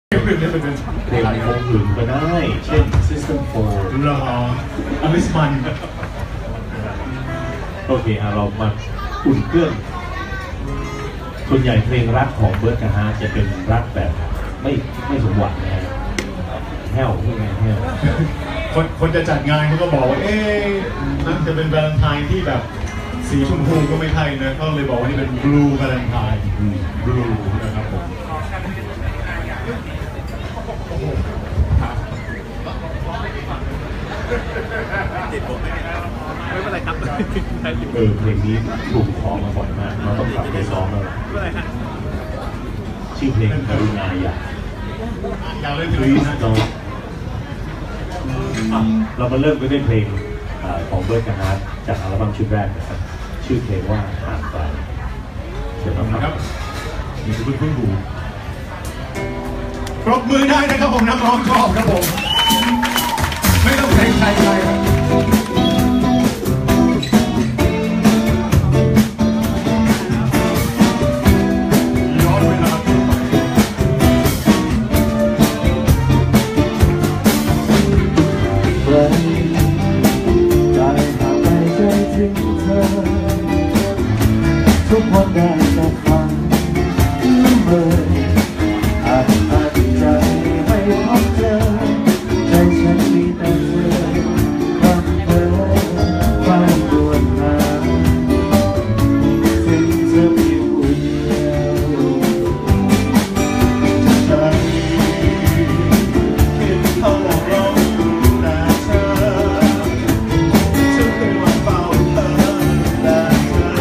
เพลงวงอื่นก็ได้เช่น System 4 รออลิสมันโอเคเรามาอุ่นเครื่องส่วนใหญ่เพลงรักของเบิร์ดกับฮาร์ทจะเป็นรักแบบไม่สมหวังนะฮะแห้วนี่ไงแห้วคนจะจัดงานเขาก็บอกว่านั่นจะเป็นวาเลนไทน์ที่แบบสีชมพูก็ไม่ใช่นะเขาเลยบอกว่านี่เป็นบลูวาเลนไทน์บลูนะครับผมติดผมไม่เป็นไรครับเพลงนี้ถูกขอมาบ่อยมากเราต้องกลับไปซ้อมแล้วชื่อเพลงกรุณาอย่าเล่น Please don't เรามาเริ่มกันด้วยเพลงของเบิร์ดกับฮาร์ทจากอัลบั้มชุดแรกนะครับชื่อเพลงว่าห่างไกลเดี๋ยวนะครับนี่คือเพิ่งดูปรบมือได้นะครับผมนักร้องชอบครับผมไม่ต้องเพลงใครครับทุกคนได้แต่ฟังละเมออาจใจไม่พบเจอใจฉันมีแต่เธอความเพ้อความปวดหาซึ่งเธออยู่เดียวใจคิดเขาร้องแต่เธอฉันเคยว่าเฝ้าเธอแต่เธอ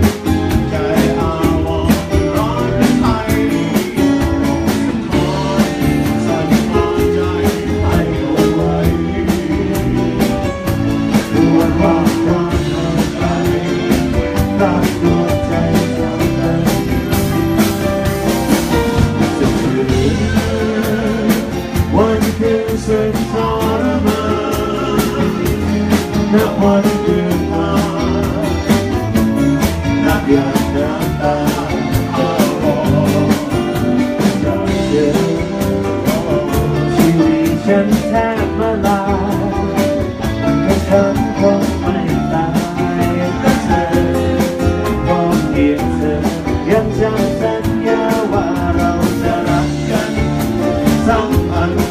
สึกทรมานนับวันเดือนผ่านนับหยาดน้ำตาอ้าวจากเธอชีวิตฉันแทบมาลายก็ฉันคงไม่ตายก็เธอบอกเพียงเธอยังจำสัญญาว่าเราจะรักกันสัมพันธ์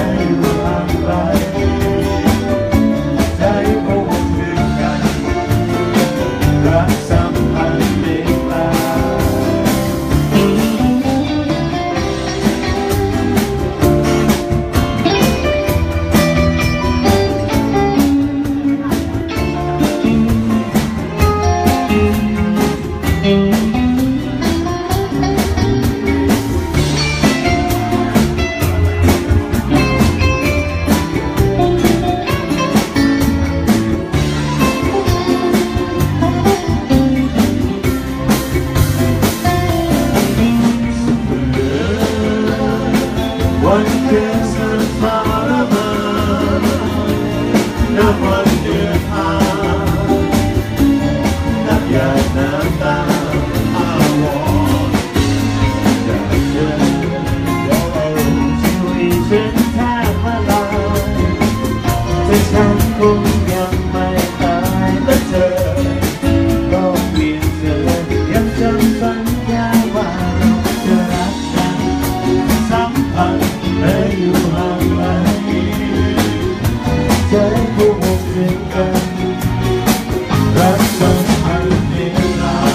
วันเดือนสุดทรมานนับวันเดือนผ่านนับหยาดน้ำตาอ้าวอนจากเธอชีวิตฉันแทบละลายแต่ฉันคงยังไม่ตายและเธอก็เพียงเธอยังจำสัญญาว่าเราจะรักกันสัมพันธ์ไม่อยู่ห่างไกลใจผู้วงเวียนกันรักสัมพันธ์เวลา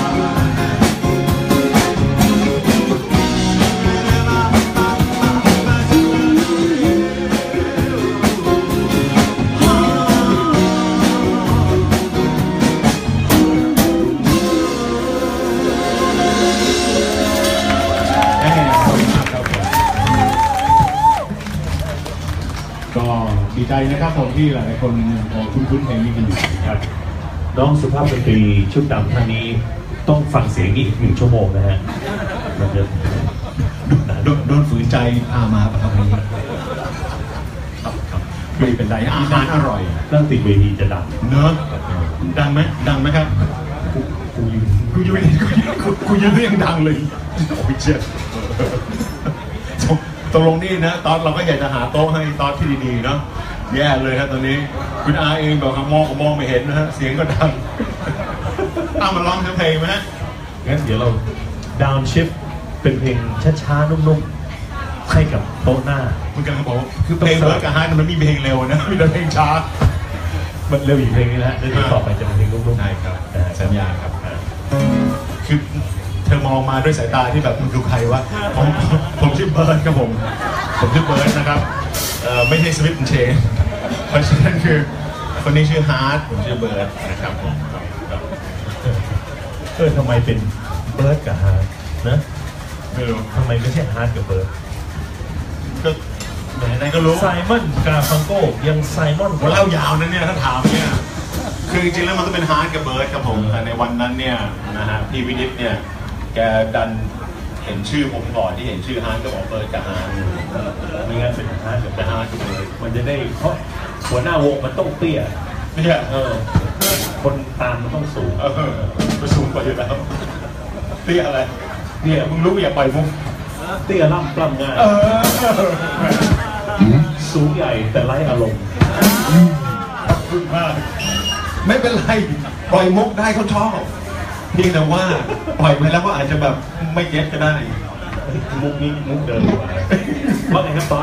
ก็ดีใจนะครับผมที่หลายคนคุ้นเพลงนี้กันอยู่ครับน้องสุภาพสตรีชุดดำท่านนี้ต้องฟังเสียงอีก1 ชั่วโมงนะฮะมันจะโดนฝืนใจพามาประทับนี้ไม่เป็นไรอาหารอร่อยนั่งติดเวทีจะดังเนอะดังไหมครับ กูยืนเรียงดังเลยโอ้ยเจ็บตกลงนี่นะตอนเราก็อยากจะหาโต๊ะให้ตอนที่ดีๆเนาะแย่เลยครับตอนนี้คุณอาเองบอกว่ามองก็มองไม่เห็นนะฮะเสียงก็ดังเอามาร้องทั้งเพลงไหมฮะงั้นเดี๋ยวเราดาวน์ชิฟเป็นเพลงช้าๆนุ่มๆให้กับโต๊ะหน้าคุณกำลังบอกว่าคือเพลงเวิร์กกับฮาร์ดมันไม่มีเพลงเร็วนะมีแต่เพลงช้ามันเร็วอีกเพลงนี้นะแล้วเดี๋ยวต่อไปจะเป็นเพลงนุ่มๆใช่ครับสัญญาครับคือเธอมองมาด้วยสายตาที่แบบคุณดูใครวะผมชื่อเบิร์ดครับผมชื่อเบิร์ดนะครับไม่ใช่สวิตเชนเพราะฉะนั้นคือคนนี้ชื่อฮาร์ดผมชื่อเบิร์ดนะครับผมทำไมเป็นเบิร์ดกับฮาร์ดนะไม่รู้ทำไมไม่ใช่ฮาร์ดกับเบิร์ดก็ไหนๆก็รู้ไซมอนกาฟังโก้ยังไซมอนผมเล่ายาวนะเนี่ยถ้าถามเนี่ยคือจริงๆแล้วมันต้องเป็นฮาร์ดกับเบิร์ดครับผมแต่ในวันนั้นเนี่ยนะฮะพี่วินิตเนี่ยแกดันเห็นชื่อผมก่อนที่เห็นชื่อฮาร์ดก็บอกเบิร์ดกับฮาร์ดมีงานเป็นฮาร์ดกับแต่ฮาร์ดกับเบิร์ดมันจะได้เพราะหัวหน้าวงมันต้องเตี้ยเนี่ยคนตามมันต้องสูงไปสูงกว่าอยู่แล้วเตี้ยอะไรเนี่ยมึงรู้อย่าปล่อยมุกเตี้ยล่ำปล้ำง่ายสูงใหญ่แต่ไร้อารมณ์ขอบคุณมากไม่เป็นไรปล่อยมุกได้เขาชอบเพียงแต่ว่าปล่อยไปแล้วก็อาจจะแบบไม่เก็ตก็ได้มุกนี้มุกเดิมกว่าว่าไงครับตอน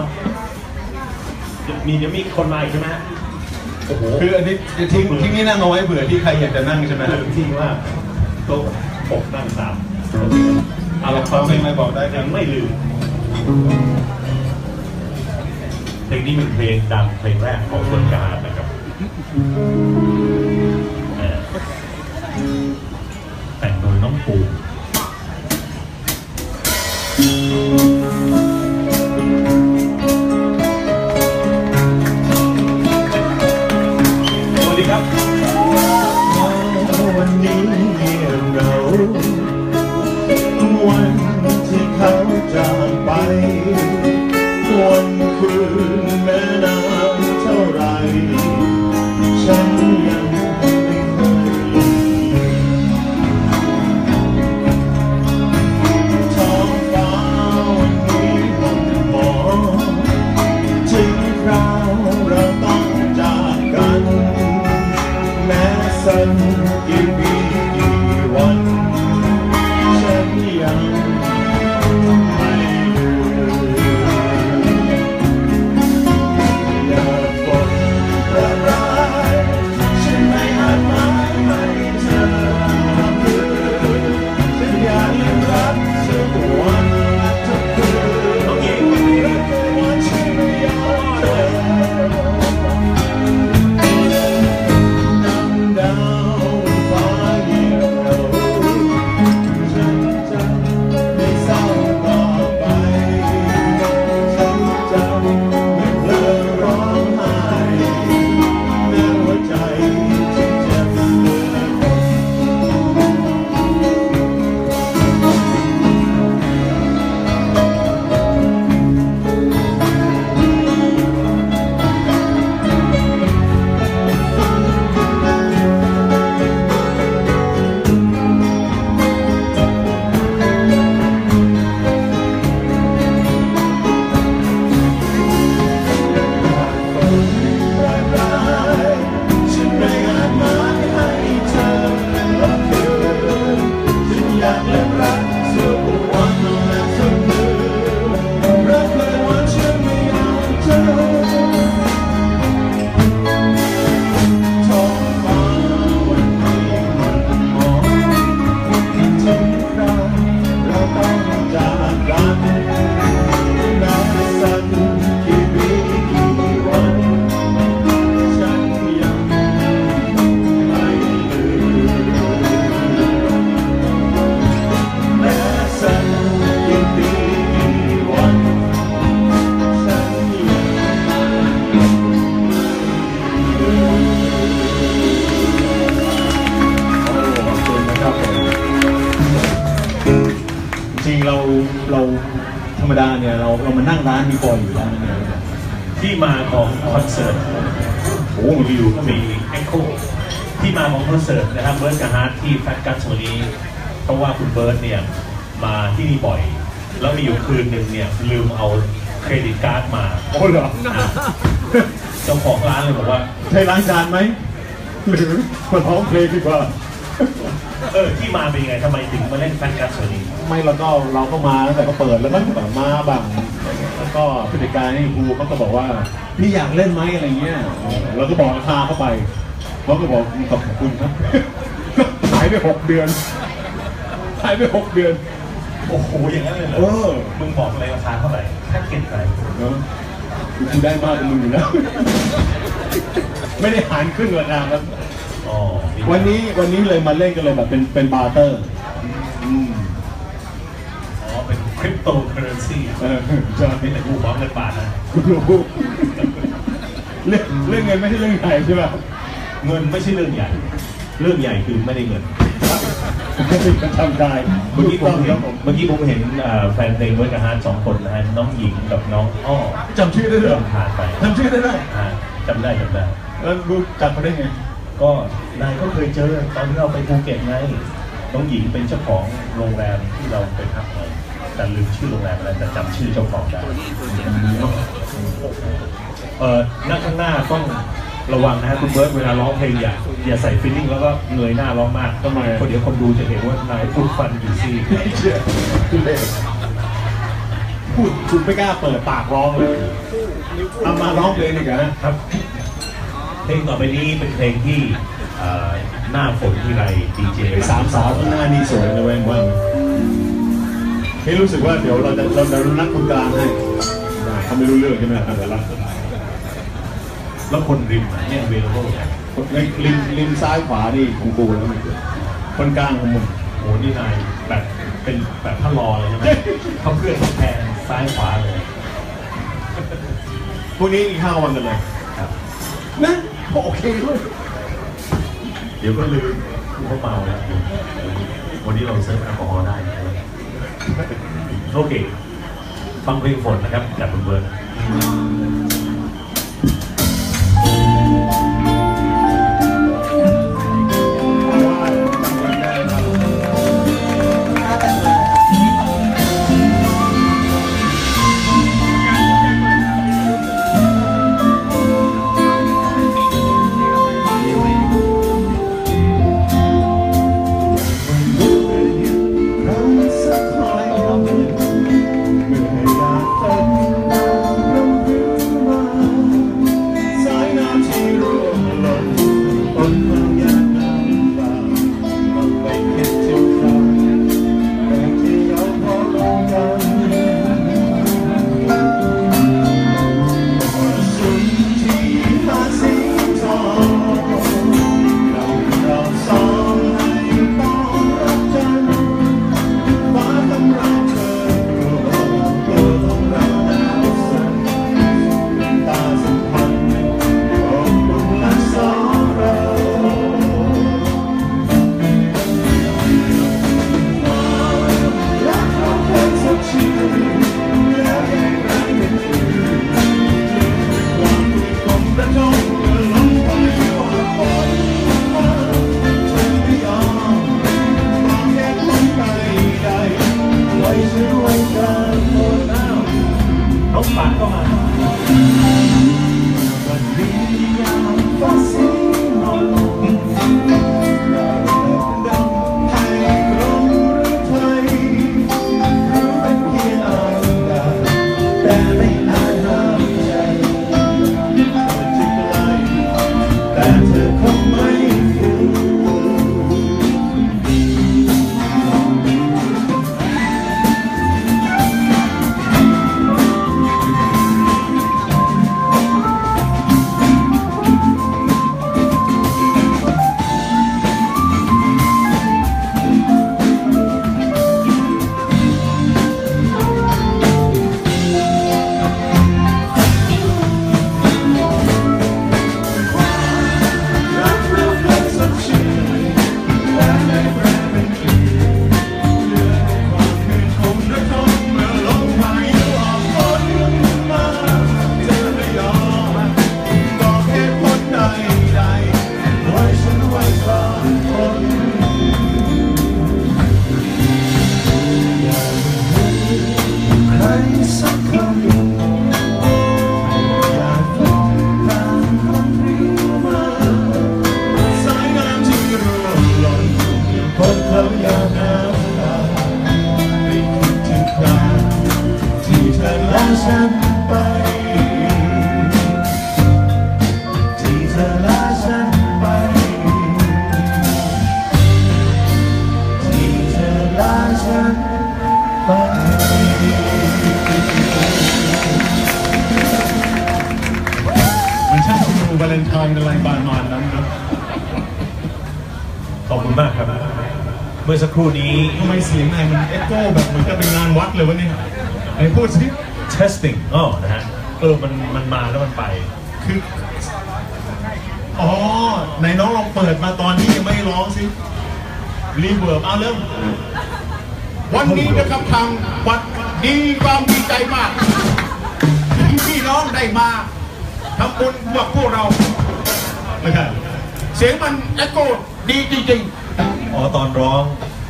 จะมีคนมาอีกใช่ไหมโอ้โหคืออันนี้ทิ้งนี่นั่งเอาไว้เผื่อที่ใครอยากจะนั่งใช่ไหมลืมที่ว่าโต๊ะปกนั่งตามเอาละฟังเพลงอะไรบอกได้ยังไม่ลืมเพลงนี้เป็นเพลงดังเพลงแรกของคนกาดนะครับแต่งโดยน้องปูสวัสดีครับวันนี้เงียบเหงาวันที่เขาจากไปวันคืนแม้นานเท่าไรฉันยังไม่เคยลืมท้องฟ้าวันนี้มันมองถึงคราวเราต้องจากกันแม้สักกี่ปีกี่วันฉันยังไม่ลืมอยากฝนละลายฉันไม่อาจหมายให้เธอคืนฉันอยากลืมรักทุกวันทุกคืนรักวันฉันไม่อยากเจอดาวฟ้าเหี่ยวฉันจะไม่เศร้าต่อไปฉันจะไม่เพลินร้องไห้แม้หัวใจที่เจ็บเหลือทนฉันไม่อาจหมายให้เธอเป็นรักคืนฉันอยากเล่นรักทุกวันและทุกคืนรักเลยว่าฉันไม่อยากเจอท้องฟ้าวันนี้มันมองคิดถึงคราวเราต้องจากกันแม้สักกี่ปีกี่วันฉันยังไม่ลืมแม้สักกี่ปีกี่วันฉันยังไม่ลืมขอบคุณนะครับจริงเราธรรมดาเนี่ยเรามานั่งร้านมีบอยอยู่แล้วเนี่ยที่มาของคอนเสิร์ตโอ้วิวก็มีเอ็กโคที่มาของคอนเสิร์ตนะครับเบิร์ดกับฮาร์ดที่แฟตกัสวันนี้เพราะว่าคุณเบิร์ดเนี่ยมาที่นี่บ่อย แล้วมีอยู่คืนหนึ่งเนี่ยลืมเอาเครดิตการ์ดมาโอ้เหรอเจ้าของร้านเลยบอกว่าใช่ล้างจานไหมหรือมาร้องเพลงดีกว่าที่มาเป็นยังไงทำไมถึงมาเล่นแฟนการ์ดตัวนี้ไม่เราก็มาตั้งแต่ก็เปิดแล้วก็แบบมาบ้างแล้วก็ผู้จัดการนี่ครูเขาก็บอกว่าพี่อยากเล่นไหมอะไรเงี้ยเราก็บอกราคาเข้าไปเขาก็บอกขอบคุณครับ หายไป6 เดือนหายไป6 เดือนโอ้โหอย่างนั้นเลยเหรอมึงบอกอะไรราคาเท่าไหร่แพ็กเกจอะไรเนาะกูได้มากกว่ามึงอยู่แล้ว ไม่ได้หารครึ่งราคาครับอ๋อวันนี้เลยมาเล่นกันเลยแบบเป็นบาร์เตอร์เป็นคริปโตเคอเรนซีใช่เป็นแต่กูฟ้องเงินบาทนะคุณรู้เรื่องเงินไม่ใช่เรื่องใหญ่ใช่ไหมเงินไม่ใช่เรื่องใหญ่ เรื่องใหญ่คือไม่ได้เงินก็ทำได้เมื่อกี้ผมเห็นแฟนเพลงเวอร์กฮาร์ด2 คนนะฮะน้องหญิงกับน้องอ้อจำชื่อได้ด้วยเดินผ่านไปจำชื่อได้ด้วยจำได้แล้วรู้จักเขาได้ไงก็นายก็เคยเจอตอนที่เราไปภูเก็ตไงน้องหญิงเป็นเจ้าของโรงแรมที่เราไปพักไว้แต่ลืมชื่อโรงแรมอะไรแต่จำชื่อเจ้าของได้นั่งข้างหน้าต้องระวังนะฮะคุณเบิร์ตเวลาร้องเพลงอย่าใส่ฟีลลิ่งแล้วก็เงยหน้าร้องมากทำไมคนเดี๋ยวคนดูจะเห็นว่านายพูดฟันอยู่ซี่ไม่เชื่อคุณเล่พูดคุณไม่กล้าเปิดปากร้องเลยเอามาร้องเพลงดีกว่านะครับเพลงต่อไปนี้เป็นเพลงที่หน้าฝนที่ไรดีเจสามสาวข้างหน้านี่สวยเลยเว้ยว่าให้รู้สึกว่าเดี๋ยวเราจะนัดคนกลางให้เขาไม่รู้เรื่องใช่ไหมครับเดี๋ยวรับแล้วคนริมเนี่ยเวลโล่ริมซ้ายขวานี่ของกูแล้วคนกลางของมึงโหนี่นายแบบเป็นแบบถ้ารอเลยใช่ไหมเขาเพื่อนแทนซ้ายขวาเลยพวกนี้กินข้าววันกันเลยครับนะโอเคด้วยเดี๋ยวก็ลืมเขาเมาแล้ววันนี้เราเซิร์ฟแอลกอฮอล์ได้โอเคฟังเพลงฝนนะครับจากคุณเบิร์ดเไปที่เธอลาฉันไปที่เธอลาฉันไปมันช่างดูวาเลนไทน์อะไรบานมันนั้นนะขอบคุณมากครับ เมื่อสักครู่นี้ทำไมเสียงนายมันเอ็กโก้แบบเหมือนกับเป็นงานวัดเลยวะเนี่ยไอ้พูดสิ testing นะฮะมันมาแล้วมันไปคืออ๋อไหนน้องลองเปิดมาตอนที่ยังไม่ร้องสิรีเวิร์บเอาเริ่มวันนี้นะครับทางวัดดีความดีใจมากที่พี่น้องได้มาทำบุญกับพวกเราไม่ใช่เสียงมันเอ็กโก้ดีจริงๆอ๋อตอนร้อง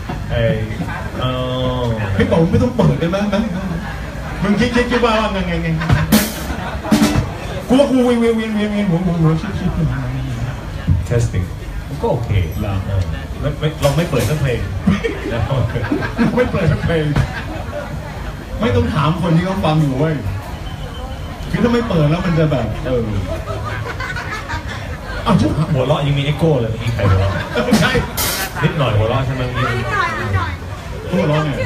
พี่บอกไม่ต้องเปิดเลยมั้ยมึงคิดว่าไงกูว่ากูเวียนหัวชิด testing ก็โอเคเราไม่เปิดทั้งเพลงแล้วไม่เปิดสักเพลงไม่ต้องถามคนที่เขาฟังอยู่เว้ยคือถ้าไม่เปิดแล้วมันจะแบบอ้าวหัวเราะยังมีเอ็กโก้เลยเมื่อกี้ใครหัวเราะใช่นิดหน่อยหัวเราะใช่ไหมนิดหน่อยหัวเราะไง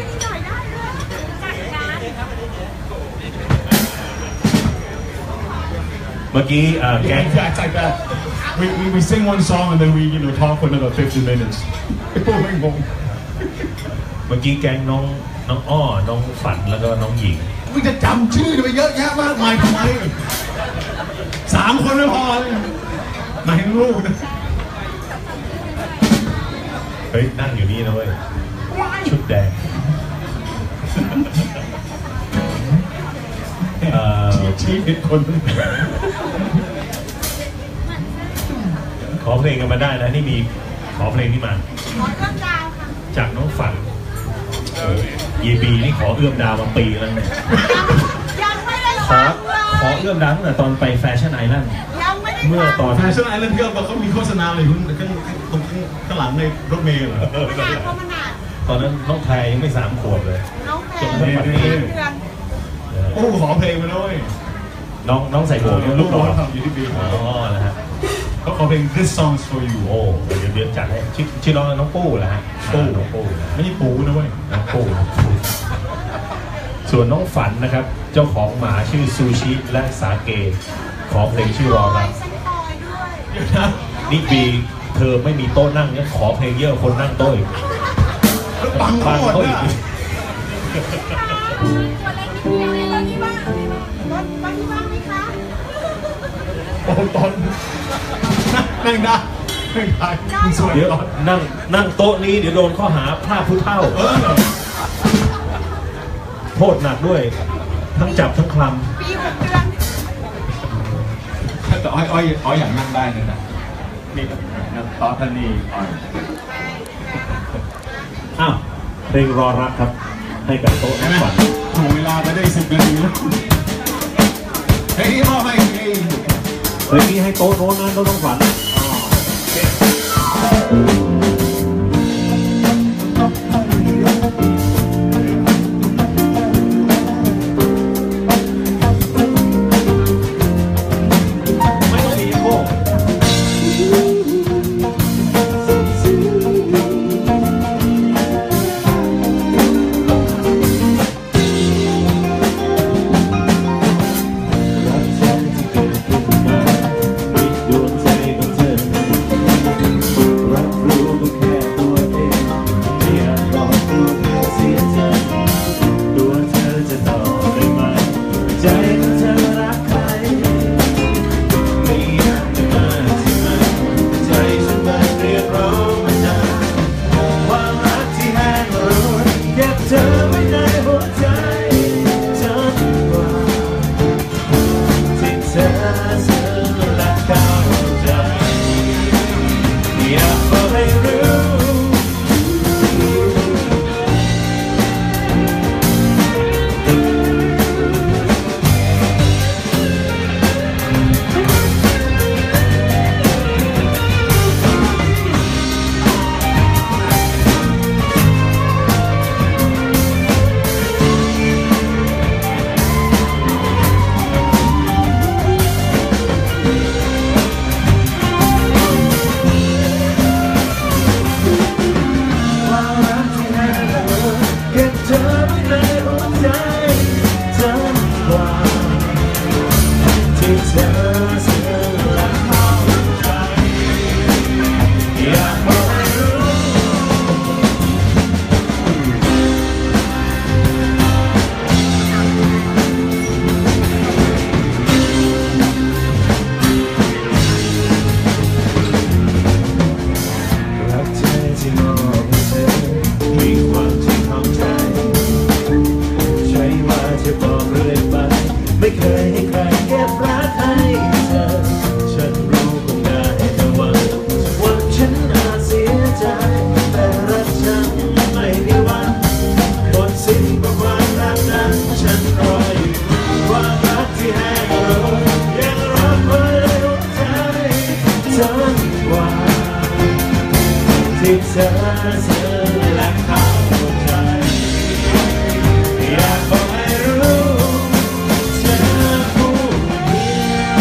เมื่อกี้แกง It's like that we sing one song and then we talk for another 50 minutes ไอ้พวกไม่งงเมื่อกี้แกงน้องอ้อน้องฝันแล้วก็น้องหญิงมึงจะจำชื่อไปเยอะแยะมากมายทำไม3 คนไม่พอเลยไหนลูกนะเฮ้ยนั่งอยู่นี่นะเว้ยชุดแดงชี้ผิดคนขอเพลงกันมาได้นะนี่มีขอเพลงที่มาขอเรื่องดาวค่ะจากน้องฝันยีบีนี่ขอเอื้อมดาวมาปีแล้วเนี่ยยังไม่ได้ขอเอื้อมดาวตั้งแต่ตอนไปแฟชั่นไอแลนด์เมื่อตอนแฟชั่นไอแลนด์ที่เขามีโฆษณาเลยคุณตรงข้างหลังในรถเมล์เหรอตอนนั้นน้องแพรยังไม่3 ขวบเลยน้องแพรเดือนโอ้ขอเพลงมาด้วยน้องใส่หมวกลูกหล่ออยู่ที่บีนะฮะเขาขอเพลง This Songs for You โอ้เดี๋ยวจัดให้ชื่อน้องปู้แหละฮะน้องปู้ไม่ใช่ปูนะเว้ยน้องปู้ส่วนน้องฝันนะครับเจ้าของหมาชื่อซูชิและสาเกขอเพลงชื่อรอรักนี่บีเธอไม่มีโต๊ะนั่งเนี่ยขอเพลงเยอะคนนั่งโต๊ะอีกปังเขาอีกโอ้ตอนนั่งได้สวยเดี๋ยวนั่งโต๊ะนี้เดี๋ยวโดนข้อหาพลาดผู้เฒ่าโทษหนักด้วยทั้งจับทั้งคลำปี6 เดือนแต่อ้อยอย่างนั่งได้นะนี่ตอนท่านนี่อ้าวเพลงรอรักครับให้กับโต๊ะน้ำฝันถูกเวลาไปได้10 นาทีแล้วเฮ้ยพ่อให้เพลงนี้ให้โต๊ะโน้นนั้นโต๊ะน้ำฝันรักรู้เธอและเข้าใจอยากบอกให้รู้เธอผู้เดี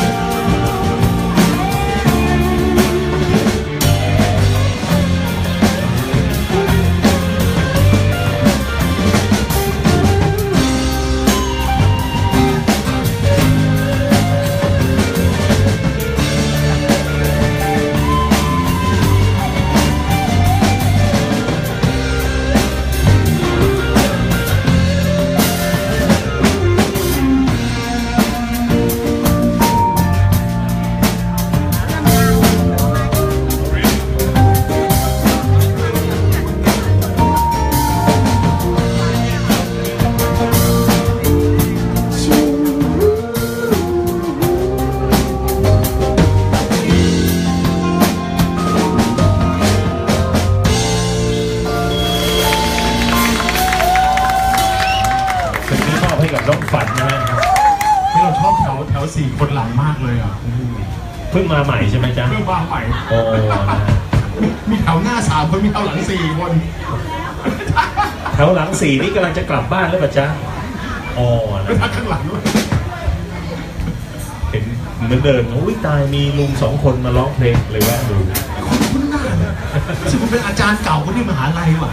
น้องฝันนะฮะที่เราชอบแถว4 คนหลังมากเลยอ่ะเพิ่งมาใหม่ใช่ไหมจ๊ะเพิ่งมาใหม่โอ้นะฮะมีแถวหน้า3 คนมีแถวหลัง4 คนแถวหลัง4นี่กำลังจะกลับบ้านหรือเปล่าจ๊ะอ๋อแล้วนะข้างหลังด้วยเห็นเหมือนเดินอุ้ยตายมีลุง2 คนมาร้องเพลงเลยแวะดูคุณหน้าเนี่ยซึ่งผมเป็นอาจารย์เก่าคนที่มหาลัยว่ะ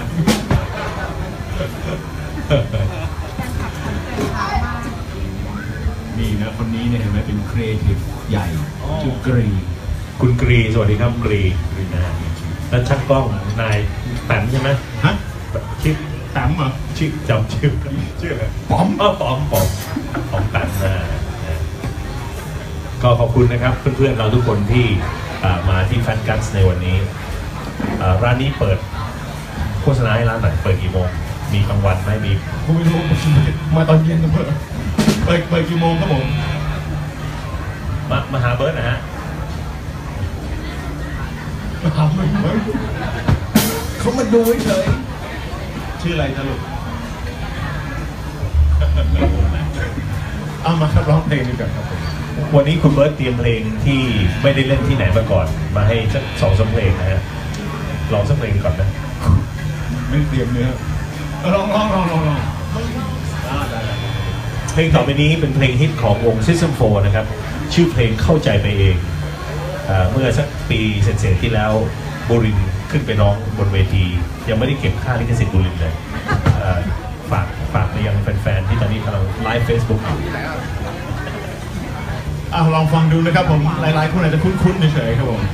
นี่นะคนนี้เนี่ยเห็นไหมเป็นครีเอทีฟใหญ่ชื่อกรีคุณกรีสวัสดีครับกรีนะฮะแล้วช่างกล้องนายแปมใช่ไหมฮะชื่อแต้มเหรอจำชื่ออะไรป๋อมป๋อมแปมนะก็ขอบคุณนะครับเพื่อนๆเราทุกคนที่มาที่แฟนกัสในวันนี้ร้านนี้เปิดโฆษณาให้ร้านไหนเปิดกี่โมงมีกลางวันไหมมีผมไม่รู้มาตอนเย็นกันเปิดกี่โมงครับผมมาหาเบิร์ดนะฮะมาหาเบิร์ดเขามาดูเฉยชื่ออะไรนะลูกเอามาครับร้องเพลงดีกว่าครับผมวันนี้คุณเบิร์ตเตรียมเพลงที่ไม่ได้เล่นที่ไหนมาก่อนมาให้สัก2-3 เพลงนะฮะลองสักเพลงก่อนนะไม่เตรียมเนื้อลองเพลงต่อไปนี้เป็นเพลงฮิตของวง System 4 นะครับชื่อเพลงเข้าใจไปเองเมื่อสักปีเศษๆที่แล้วบุรินทร์ขึ้นไปร้องบนเวทียังไม่ได้เก็บค่าลิขสิทธิ์บุรินทร์เลยฝากไปยังแฟนๆที่ตอนนี้กำลังไลฟ์ Facebook อยู่ลองฟังดูนะครับผมหลายๆคนอาจจะคุ้นๆเฉยๆครับผม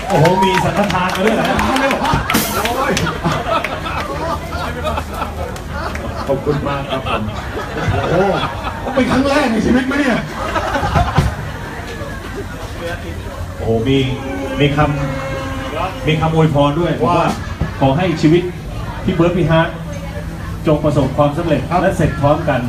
โอ้โหมีสังฆทานมาด้วยเหรอขอบคุณมากครับผมโอ้เป็นครั้งแรกในชีวิตไหมเนี่ยโอ้โหมีคำอวยพรด้วยว่าขอให้ชีวิตพี่เบิร์ดพี่ฮาร์ทจงประสบความสำเร็จและเสร็จพร้อมกัน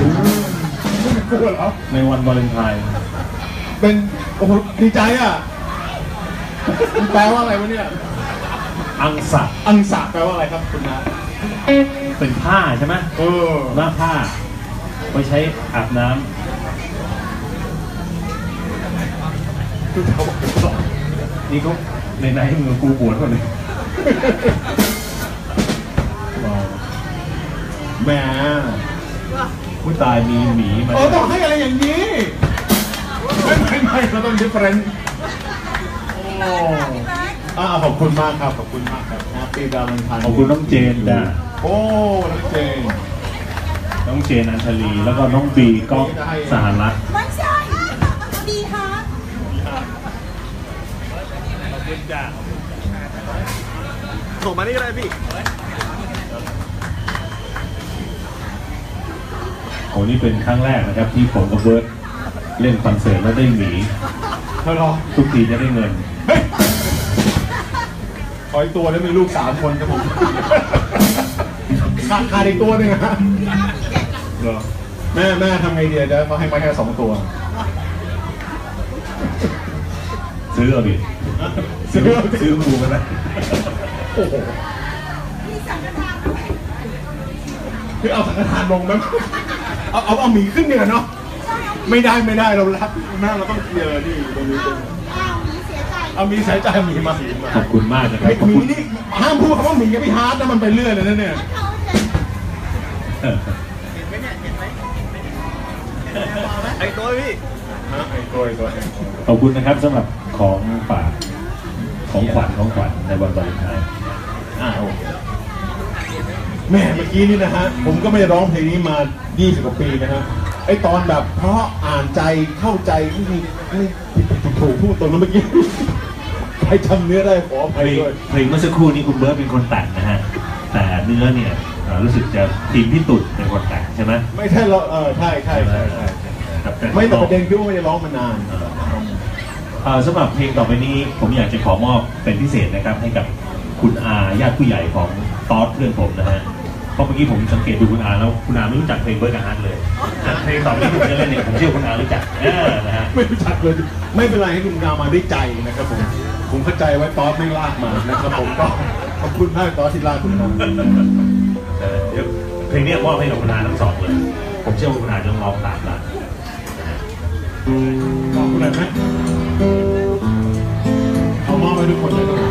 ในวันวาเลนไทน์เป็นโอ้โหดีใจอ่ะแปลว่าอะไรวะเนี่ยอังสะอังสะแปลว่าอะไรครับคุณนะเป็นผ้าใช่ไหมหน้าผ้าไว้ใช้อาบน้ำนี่เขาในมือกูปวดหมดเลยแหมผู้ตายมีหมีมาต้องให้อะไรอย่างนี้ไม่เราต้องดิฟเฟอเรนซ์ขอบคุณมากครับขอบคุณมากครับแฮปปี้วาเลนไทน์ขอบคุณน้องเจนจ้ะโอ้น้องเจนน้องเจนอัญชลีแล้วก็น้องบีก้องสหรัฐไม่ใช่ดีฮะส่งมานี่ก็ได้พี่โอ้นี่เป็นครั้งแรกนะครับที่ผมกับเบิร์ดเล่นคอนเสิร์ตแล้วได้หมีทุกทีจะได้เงินขออีกตัวแล้วมีลูก3 คนครับผมขาดอีกตัวหนึ่งฮะแม่ทำไงดีจะเขาให้มาแค่2 ตัวซื้อเอาดิซื้อหมูกันนะโอ้โหคือเอาสังฆทานลงมั้งเอาหมีขึ้นเนี่ยเนาะไม่ได้เรารับแม่เราต้องเคลียร์นี่ตรงนี้เอาหมีเสียใจหมีมาขอบคุณมากนะครับหมีนี่ห้ามพูดคำว่าหมีกับพี่ฮาร์ดนะมันไปเรื่อยเลยนะเนี่ยไอ้ตัวพี่ไอ้ตัวขอบคุณนะครับสำหรับของฝากของขวัญในวันวาเลนไทน์แม่เมื่อกี้นี่นะฮะผมก็ไม่ได้ร้องเพลงนี้มา20 กว่าปีนะฮะไอตอนแบบเพราะอ่านใจเข้าใจไม่ถูกพูดตรงนั้นเมื่อกี้ใครจำเนื้อได้ขออภัยด้วยเพลงเมื่อสักครู่นี้คุณเบิร์ดเป็นคนแต่งนะฮะแต่เนื้อเนี่ยรู้สึกจะทีมพี่ตุ่นเป็นคนแต่งใช่ไหมไม่ใช่เราใช่ไม่แต่ประเด็นคือว่าไม่ได้ร้องมานานสำหรับเพลงต่อไปนี้ผมอยากจะขอมอบเป็นพิเศษนะครับให้กับคุณอาญาติผู้ใหญ่ของตอสเพื่อนผมนะฮะเพราะเมื่อกี้ผมสังเกตดูคุณอาแล้วคุณอาไม่รู้จักเพลงเบิร์ดกับฮาร์ทเลยเพลงต่อไปนี้ผมจะเล่นเนี่ยผมเชื่อคุณอารู้จักนะฮะไม่รู้จักเลยไม่เป็นไรให้คุณอามาได้ใจนะครับผมเข้าใจไว้ตอสไม่ลากมานะครับผมก็ขอบคุณมากตอสที่ลากคุณมาเดี๋ยวเพลงนี้มอบให้กับคุณอาทั้งสองเลยผมเชื่อว่าคุณอาจะร้องตามละขอบคุณนะเอามอบให้ทุกคนเลยครับ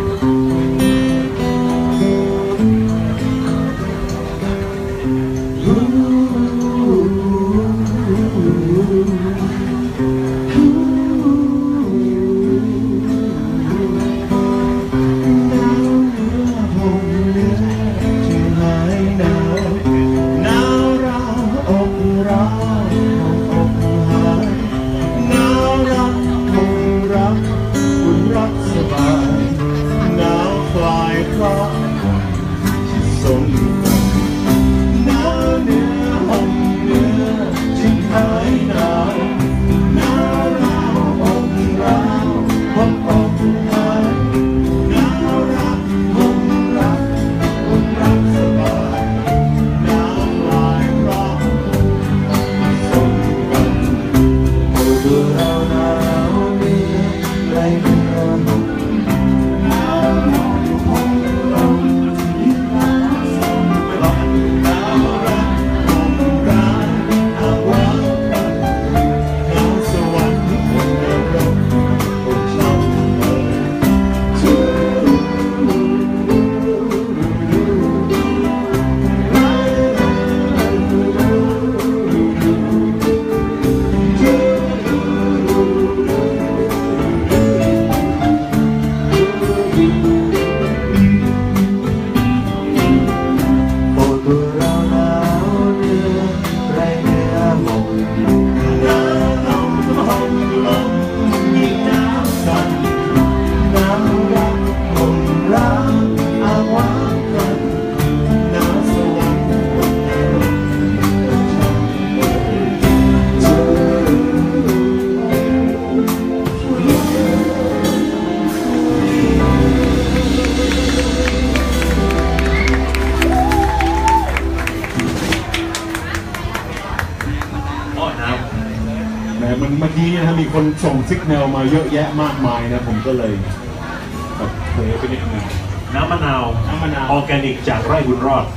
นี้นะมีคนส่งซิกแนลมาเยอะแยะมากมายนะผมก็เลยแบบเผลอไปนิดนึงน้ำมะนาวออร์แกนิกจากไร่บุญรอด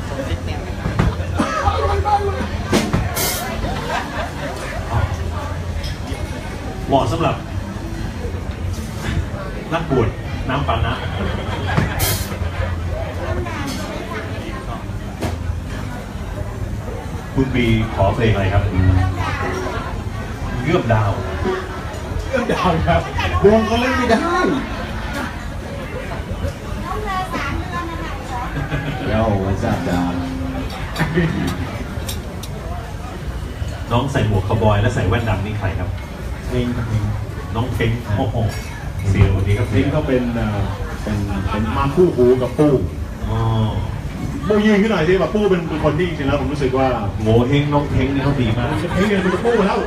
เหมาะสำหรับนักบวชน้ำปานะคุณบีขอเพลงอะไรครับเลือบดาวเรื่องดาวครับวงก็เล่นไม่ได้แล้ววันจันทร์ดาวน้องใส่หมวกคาวบอยและใส่แว่นดำนี่ใครครับเพลงน้องเพ้งโอ้โหเสียงวันนี้ครับเพลงก็เป็นมาคู่หูกับปู้ปู้ยืนขึ้นหน่อยสิว่าปู้เป็นคนที่จริงๆแล้วผมรู้สึกว่าโง่เฮงน้องเพ้งนี่เขาดีมากเพลงเนี่ยเป็นปู้แล้ว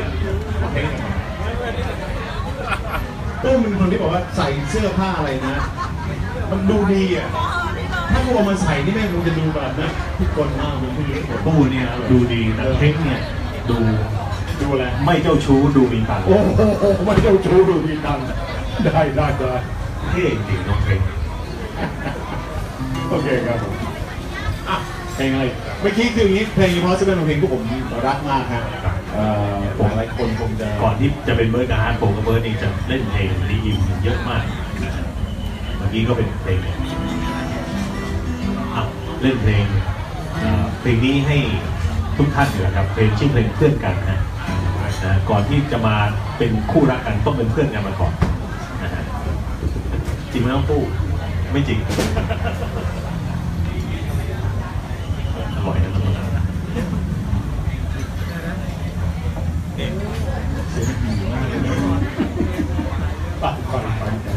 ปู้เป็นคนที่บอกว่าใส่เสื้อผ้าอะไรนะมันดูดีอ่ะถ้าพวกมันใส่นี่แม่งมันจะดูแบบนะทุกคนมากมันไม่รู้ปู้เนี่ยดูดีแต่เพ้งเนี่ยดูอะไรไม่เจ้าชู้ดูมีตังค์โอ้โหไม่เจ้าชู้ดูมีตังค์ได้เท่จริงน้องเพ้งโอเคครับผมเพลงอะไรเมื่อกี้คืออย่างนี้เพลงเพราะจะเป็นเพลงที่ผมรักมากครับผมหลายคนคงจะก่อนที่จะเป็นเบิร์ดกับฮาร์ดผมกับเบิร์ดนี่จะเล่นเพลงรีอิมเยอะมากเมื่อกี้ก็เป็นเพลงเล่นเพลงนี้ให้ทุกท่านอยู่ครับเพลงชื่อเพลงเพื่อนกันนะก่อนที่จะมาเป็นคู่รักกันต้องเป็นเพื่อนกันมาก่อนนะฮะจริงไหมน้องปู้ไม่จริงอร่อยนะปัดก่อน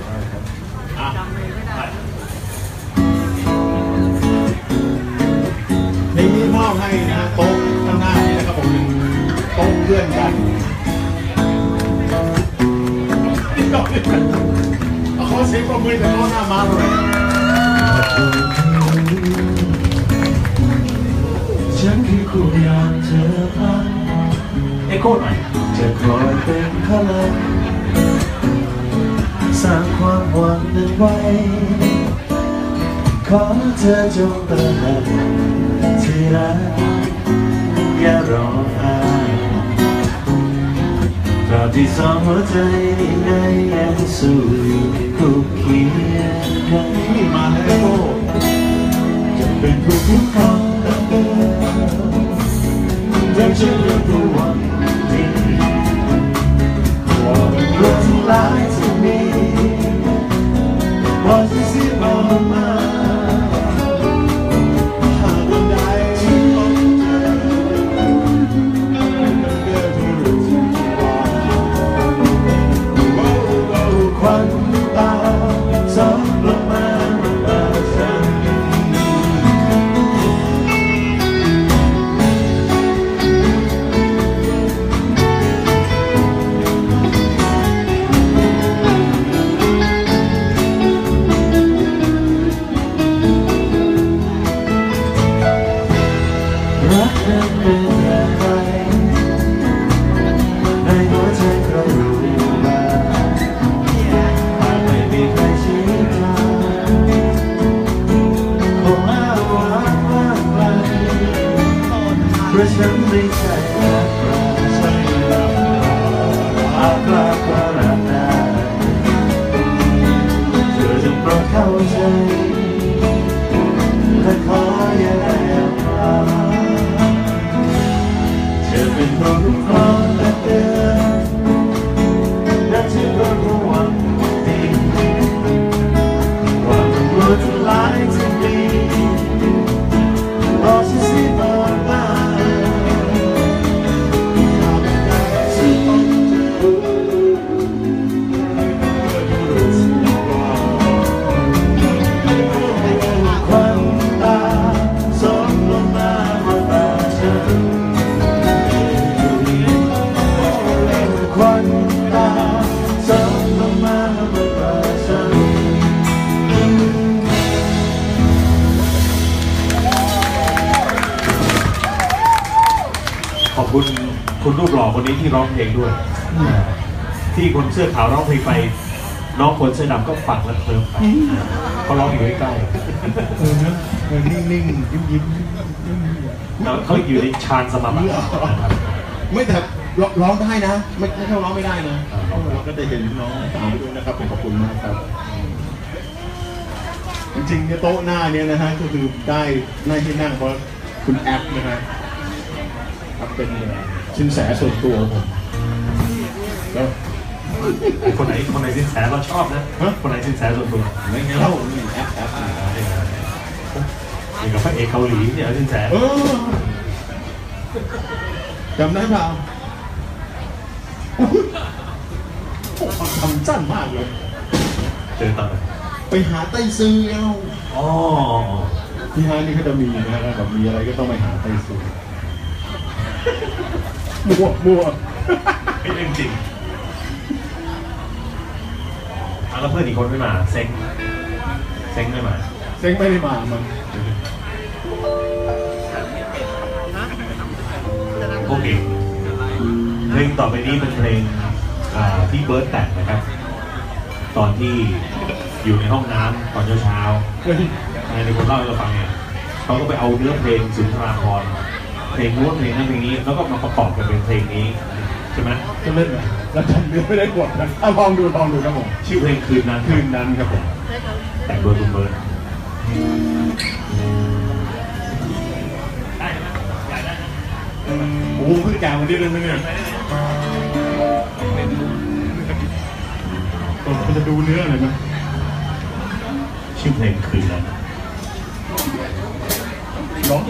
เพลงนี้มอบให้นะโต๊ะข้างหน้านี่นะครับผมโต๊ะเพื่อนกันขอเสียงปรบมือจากน้องหน้ามาเลยฉันคือคู่ยามเธอพันเอ็กโก้หน่อยจะคอยเป็นพลังสร้างความหวังนั้นไว้ขอเธอจงเติมที่รักอย่ารอตราบที่สองหัวใจในยังสู้คู่เคียงกันมาแล้วจะเป็นผู้คุ้มครองตลอดจะเชื่อตัววันดีว่าเป็นเรื่องที่ร้ายที่มีว่าจะเสียบอกมาหากวันใดที่พบเจอควันตาซบลงมาบาดฉันรักนั้นเป็นอย่างไรในหัวใจเรารู้บ้างหากไม่มีใครชี้ทางคงอ้างว้างว่างไกลเพราะฉันไม่ใช่รักเราฉันรักอาจรักก็รักได้เธอจงโปรดเข้าใจและขออย่าได้เอาจะเป็นผู้คุ้มครองและเตือนและจะเป็นผู้หวังดีว่ามันรู้ทั้งหลายที่มีรอฉันสิบอกมาที่ต้องเจอควันตาซบลงมาบนบ่าฉันควันตาซบลงมาบนบ่าฉันขอบคุณคุณรูปหล่อคนนี้ที่ร้องเพลงด้วยที่คนเสื้อขาวร้องเพลงไปน้องคนเสื้อดำก็ฟังแล้วเคลิ้มไปเขาร้องอยู่ใกล้นิ่งๆยิ้มๆแล้วเขาอยู่ในฌานสมาบัตินะครับไม่แต่ร้องได้นะไม่ใช่ร้องไม่ได้นะเราก็จะเห็นน้องตามด้วยนะครับขอบคุณมากครับจริงๆเนี่ยโต๊ะหน้าเนี่ยนะฮะก็คือได้หน้าที่นั่งเพราะคุณแอปนะฮะเป็นสินแสส่วนตัวผมแล้วคนไหนสินแสเราชอบนะคนไหนสินแสส่วนตัวไม่งั้นเราแอปนี่กับพระเอกเกาหลีเนี่ยสินแสจำได้เปล่าทำสั้นมากเลยเจอตอนไหนไปหาไต้ซื้อเอาอ๋อที่ห้างนี่เขาจะมีนะแบบมีอะไรก็ต้องไปหาไต้ซื้อมัวไม่เรื่องจริงแล้วเพื่อนอีกคนไม่มาเซ็งไม่มาเซ็งไม่ได้มามันโอเคเพลงต่อไปนี้เป็นเพลงที่เบิร์ดแต่งนะครับตอนที่อยู่ในห้องน้ำตอนเช้าในคนเล่าให้เราฟังเนี่ยเขาก็ไปเอาเนื้อเพลงสุนทราภรณ์เพลงนู้นเพลงนั้นเพลงนี้แล้วก็มาประกอบกันเป็นเพลงนี้ใช่ไหมจะเล่นไหมแล้วจำเนื้อไม่ได้กดนะลองดูครับผมชื่อเพลงคืนนั้นครับผมแต่งโดยคุณเบิร์ดโอ้เพิ่งแก่วันนี้เลยเนี่ยเราจะดูเนื้อเลยไหมชื่อเพลงคืนนั้นร้อง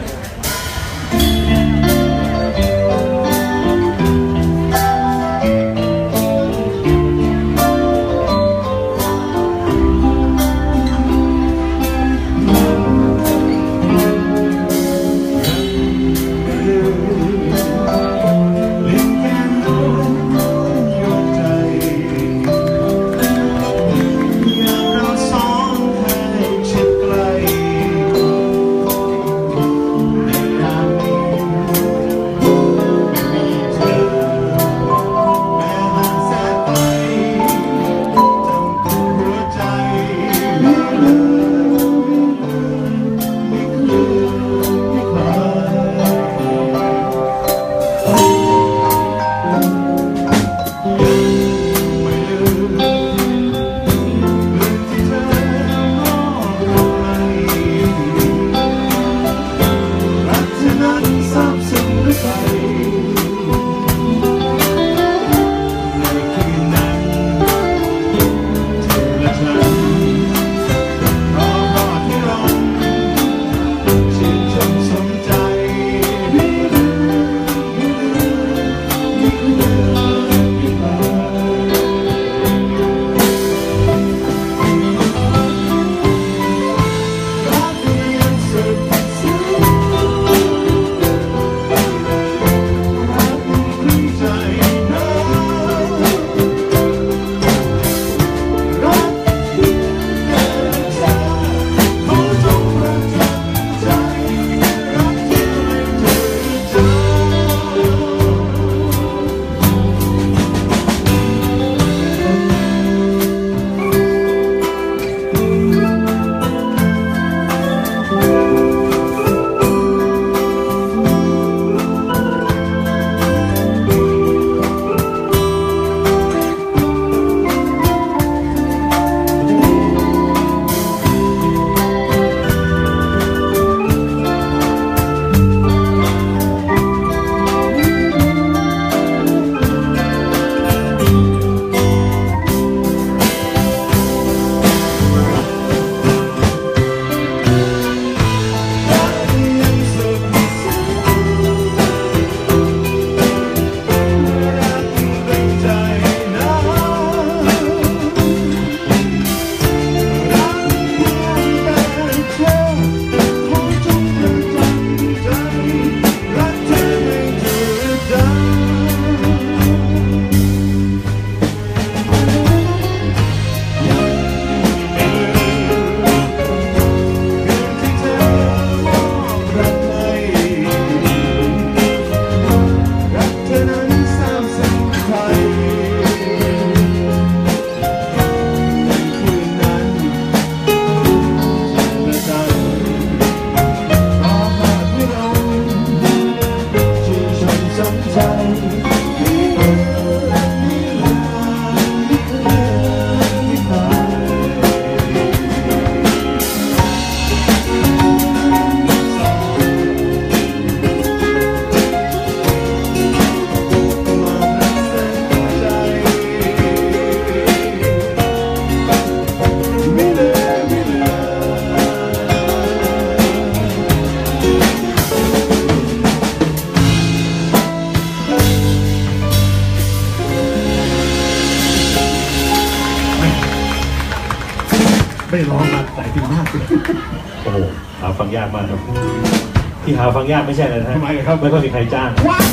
ไม่ร้องมาหลายปีมากโอ้โหหาฟังยากมากครับที่หาฟังยากไม่ใช่อะไรนะทำไมครับไม่ค่อยมีใครจ้างว้า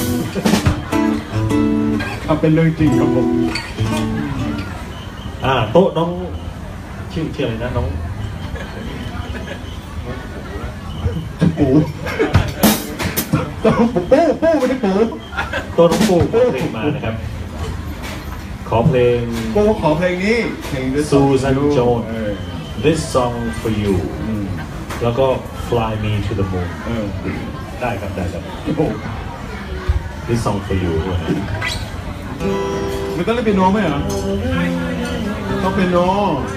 ครับเป็นเรื่องจริงครับผมโต๊ะน้องชื่ออะไรนะน้องปูปูไม่ได้ปูโต๊ะน้องปูขอเพลงมานะครับ ขอเพลงปูขอเพลงนี้เพลง Susan Jones This Song for You แล้วก็ Fly Me to the Moon ได้ครับได้ครับ This Song for You ด้วยนะมันต้องเล่นเปียโนไหมเหรอต้องเปียโน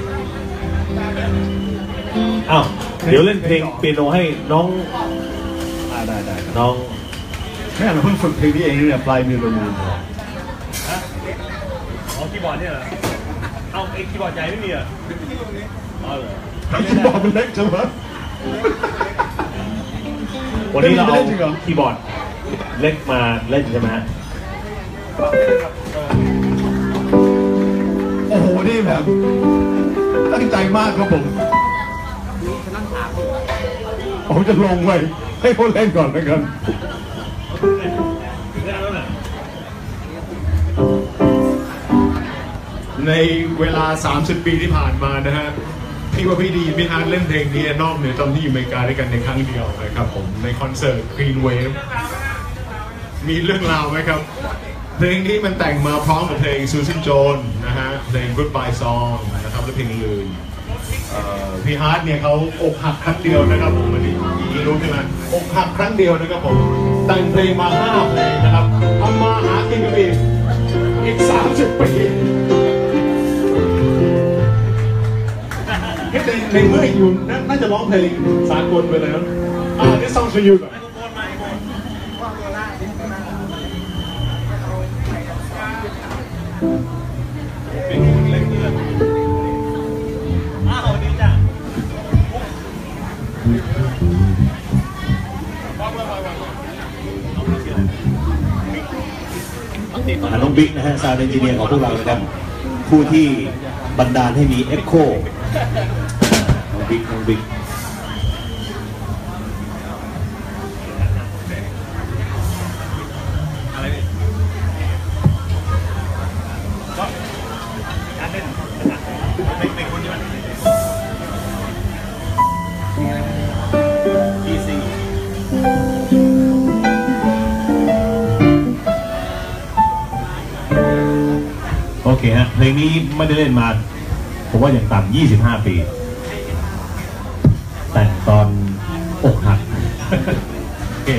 อ้าวเดี๋ยวเล่นเพลงเปียโนให้น้องได้น้องแม่เราเพิ่งฝึกเพลงนี้เองเนี่ยปลายมือลงมืออ๋อคีย์บอร์ดเนี่ยเหรอเอาไอ้คีย์บอร์ดใหญ่ไม่มีเหรออ๋อเหรอคีย์บอร์ดมันเล็กจังวะวันนี้เราเอาเล่นจริงเหรอคีย์บอร์ดเล็กมาเล่นใช่ไหมฮะโอ้โหนี่แบบตั้งใจมากครับผมผมจะลงไว้ให้เขาเล่นก่อนแล้วกันในเวลา30 ปีที่ผ่านมานะฮะพี่ว่าพี่ดีพี่ฮาร์ดเล่นเพลงนี้นอกเหนือตอนที่อยู่อเมริกาด้วยกันในครั้งเดียวนะครับผมในคอนเสิร์ต Green Wave มีเรื่องราวไหมครับเพลงนี้มันแต่งมาพร้อมกับเพลง Susan Jones นะฮะเพลง Goodbye Song นะครับและเพลงลืมพี่ฮาร์ดเนี่ยเขาอกหักครั้งเดียวนะครับผมอันนี้รู้ใช่ไหมอกหักครั้งเดียวนะครับผมแต่งเพลงมา5 เพลงนะครับทำมาหากินกันอีก30 ปีในเมื่ออยู่น่าจะร้องเพลงสากลไปแล้วนี่ซองชูยูก่อนน้องบิ๊กนะฮะซาวด์เอนจิเนียร์ของพวกเรานะครับผู้ที่บันดาลให้มีเอ็กโคน้องบิ๊กโอเคฮะเพลงนี้ไม่ได้เล่นมาผมว่าอย่างต่ำ25 ปีแต่งตอนอกหักโอเค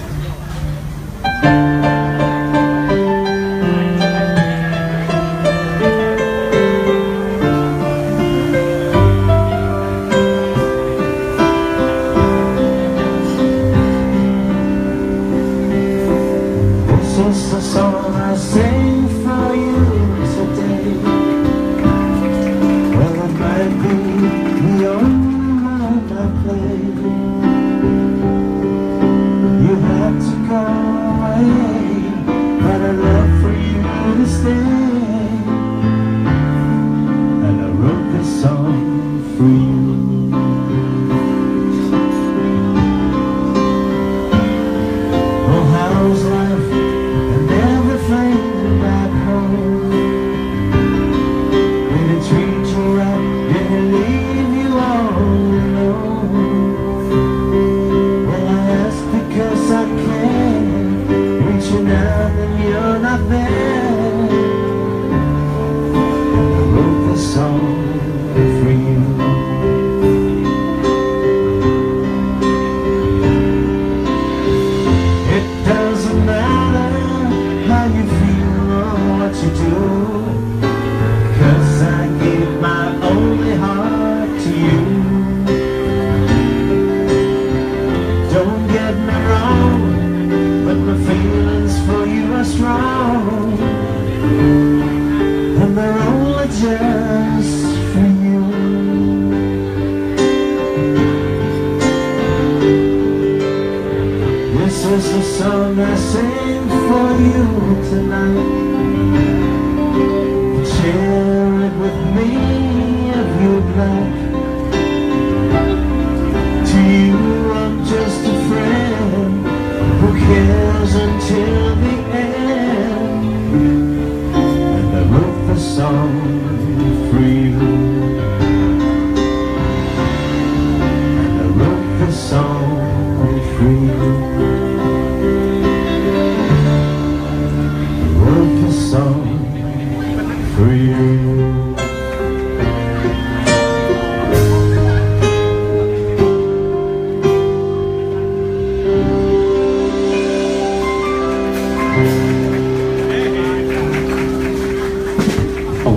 This is a song I sing for you tonight. Share it with me if you'd like.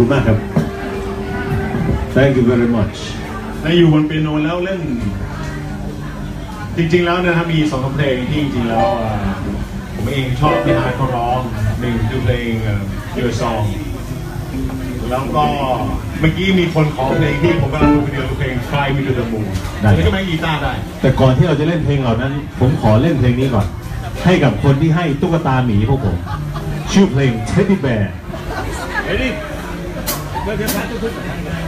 มากครับ Thank you very much ในอยู่บนเปียโนแล้วเล่นจริงๆแล้วนะครับมีสองเพลงที่จริงๆแล้วผมเองชอบที่ฮาร์ดเขาร้องหนึ่งคือเพลงYour Song แล้วก็เมื่อกี้มีคนขอเพลงที่ผมกำลังดูวิดีโอเพลง Fly Me to the Moon แล้วก็ไม่กีตาร์ได้แต่ก่อนที่เราจะเล่นเพลงเหล่านั้นผมขอเล่นเพลงนี้ก่อนให้กับคนที่ให้ตุ๊กตาหมีพวกผมชื่อเพลง Teddy Bear เฮ้ยนี่เมื่อเดือนพันธุ์ทุก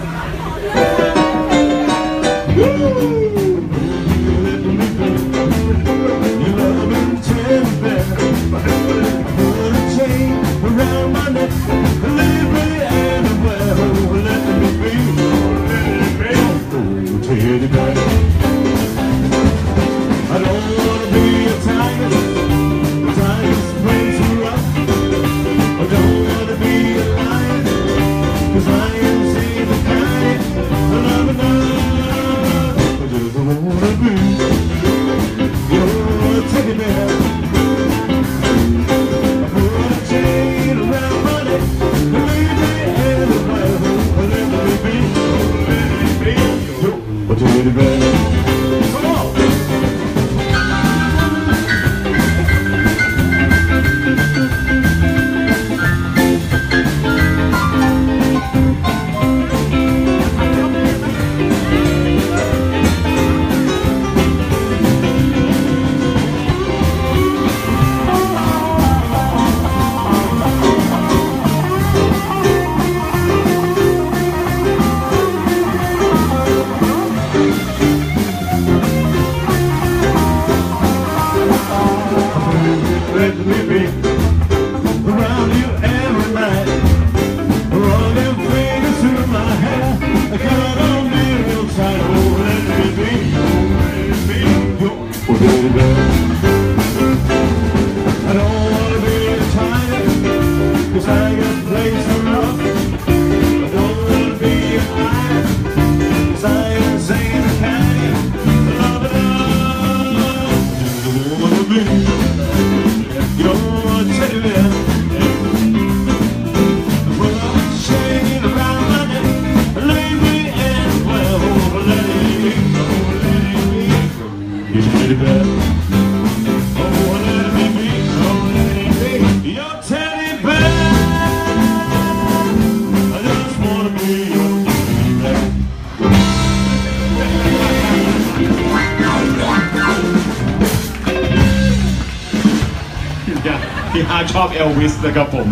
พี่ฮาร์ดชอบเอลวิสนะครับผม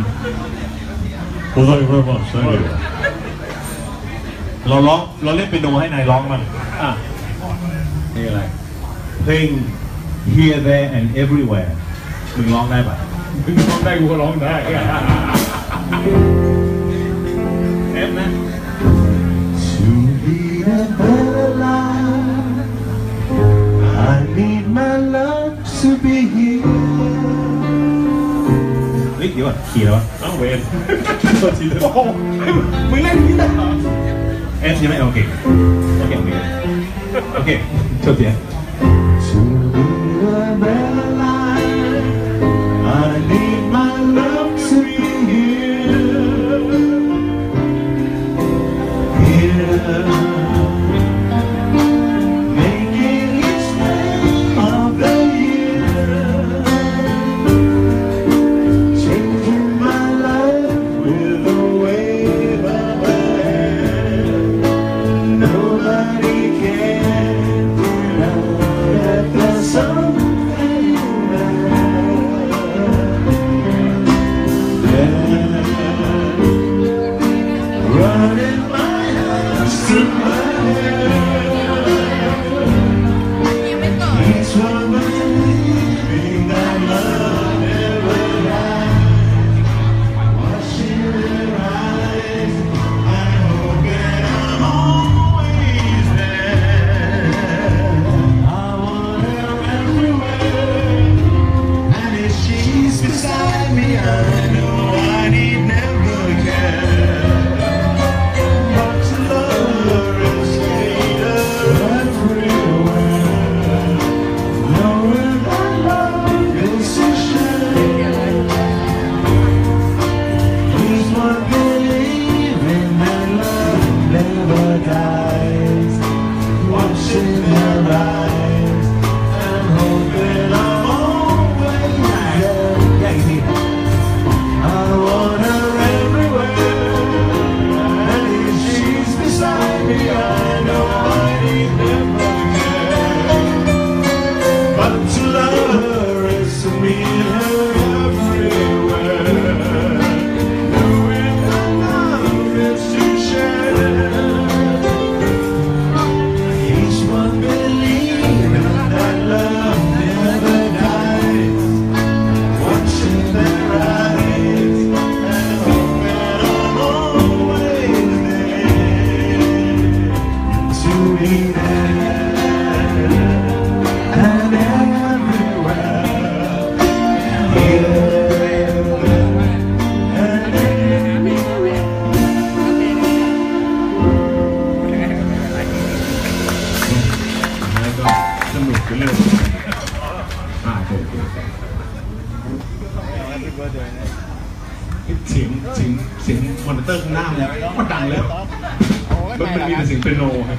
Well, thank you very much. Thank you. เราเล่นเปียโนให้นายร้องมันนี่อะไรเพลง Here There and Everywhere มึงร้องได้ปะมึงร้องได้กูก็ร้องได้เอ็มนะ To lead a better life I need my love to be here เฮ้ยเดี๋ยวก่อนขี่แล้ววะอ้าวเวนโทษทีเลยโอ้โหมึงเล่นนี่ได้เหรอเอสยังไม่โอเคโทษที To lead a better life I need my love to be here Making each day of the year Changing my life with a wave of a hand Nobody can deny that there's something running my hands through my hair Each one believing that love never dies Watching their eyes I hope that I'm always there I want her everywhere And if she's beside me I know I need never care But to love her and stay คือเรื่องโอเคเสียงมอนิเตอร์ข้างหน้าแล้วมันดังแล้วมันมีแต่เสียงเปียโนครับ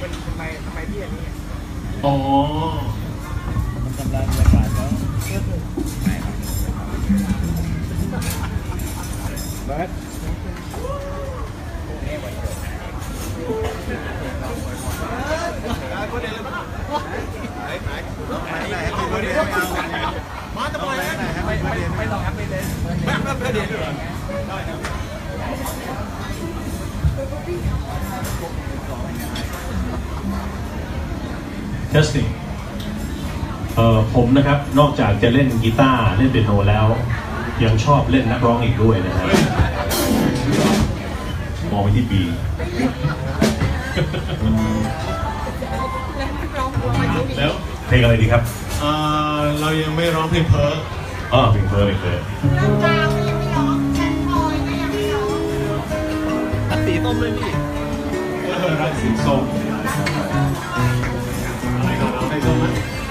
อ๋อมันกำลังบรรยากาศแล้วมาตะบอยไม่ต้องแอปไปเลยไม่เดี๋ยว Testing ผมนะครับนอกจากจะเล่นกีตาร์เล่นเปียโนแล้วยังชอบเล่นนักร้องอีกด้วยนะครับมองไปที่บีแล้วเพลงอะไรดีครับเรายังไม่ร้องเพลงเพ้อเพลงเพ้อตัดสีส้มเลยพี่รักสีส้มอะไรก็ร้องได้ส้มไหม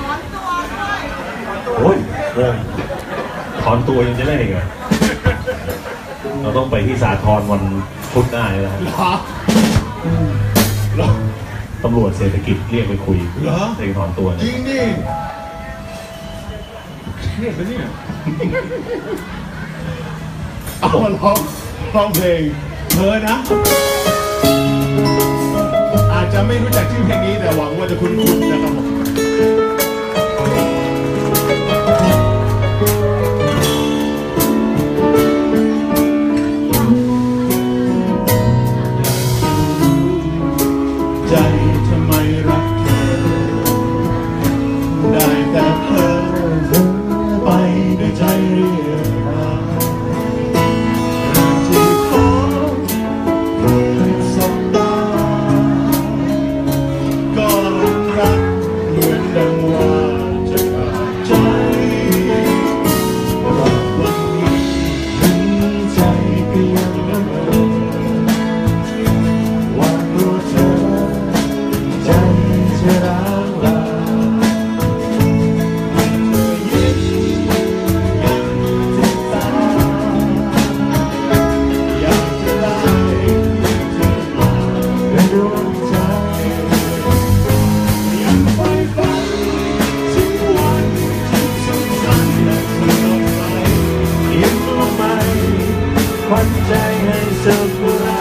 โอ้ยเริ่มถอนตัวยังจะได้ไงเราต้องไปที่สาทรวันพุธหน้าแล้วตำรวจเศรษฐกิจเรียกไปคุยเองถอนตัวจริงดิเครียดปะเนี่ยเอามาร้องเพลงเพ้อนะอาจจะไม่รู้จักชื่อเพลงนี้แต่หวังว่าจะคุ้นๆนะครับผมใจทำไมรักเธอได้แต่เพ้อไปด้วยใจเรียบร้อยที่ขอให้สบตาก็รักเหมือนดังว่าจะขาดใจวันนี้ใจก็ยังละเมอวันรู้เธอใจจะร้างลาใจให้สุขรา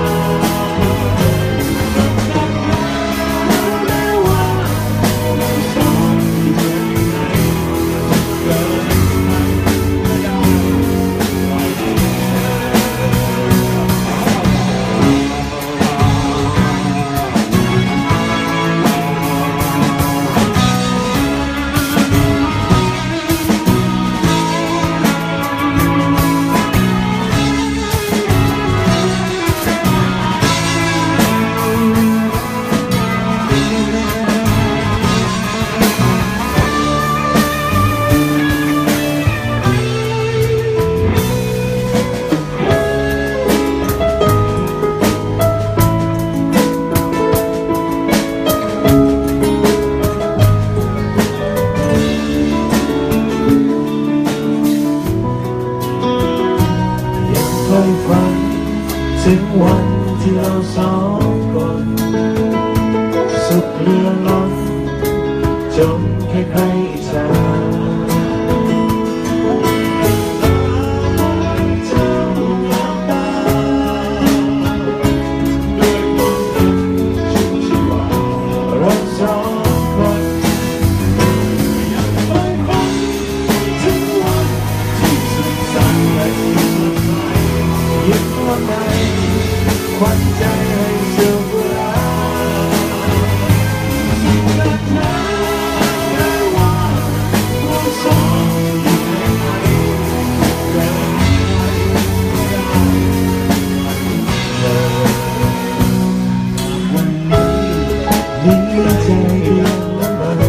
ฝันถึงวันที่เราสองคนสุขเรือล้นจนใครๆจะเราสองคนยังไม่ฝันถึงวันที่สุดสันต์และที่สุดท้ายยิ้มละไมควันใจให้สุขรารักนาไม่ว่าเราสองอยู่ในไหนแต่วันนี้มีใจเดียวละเมอ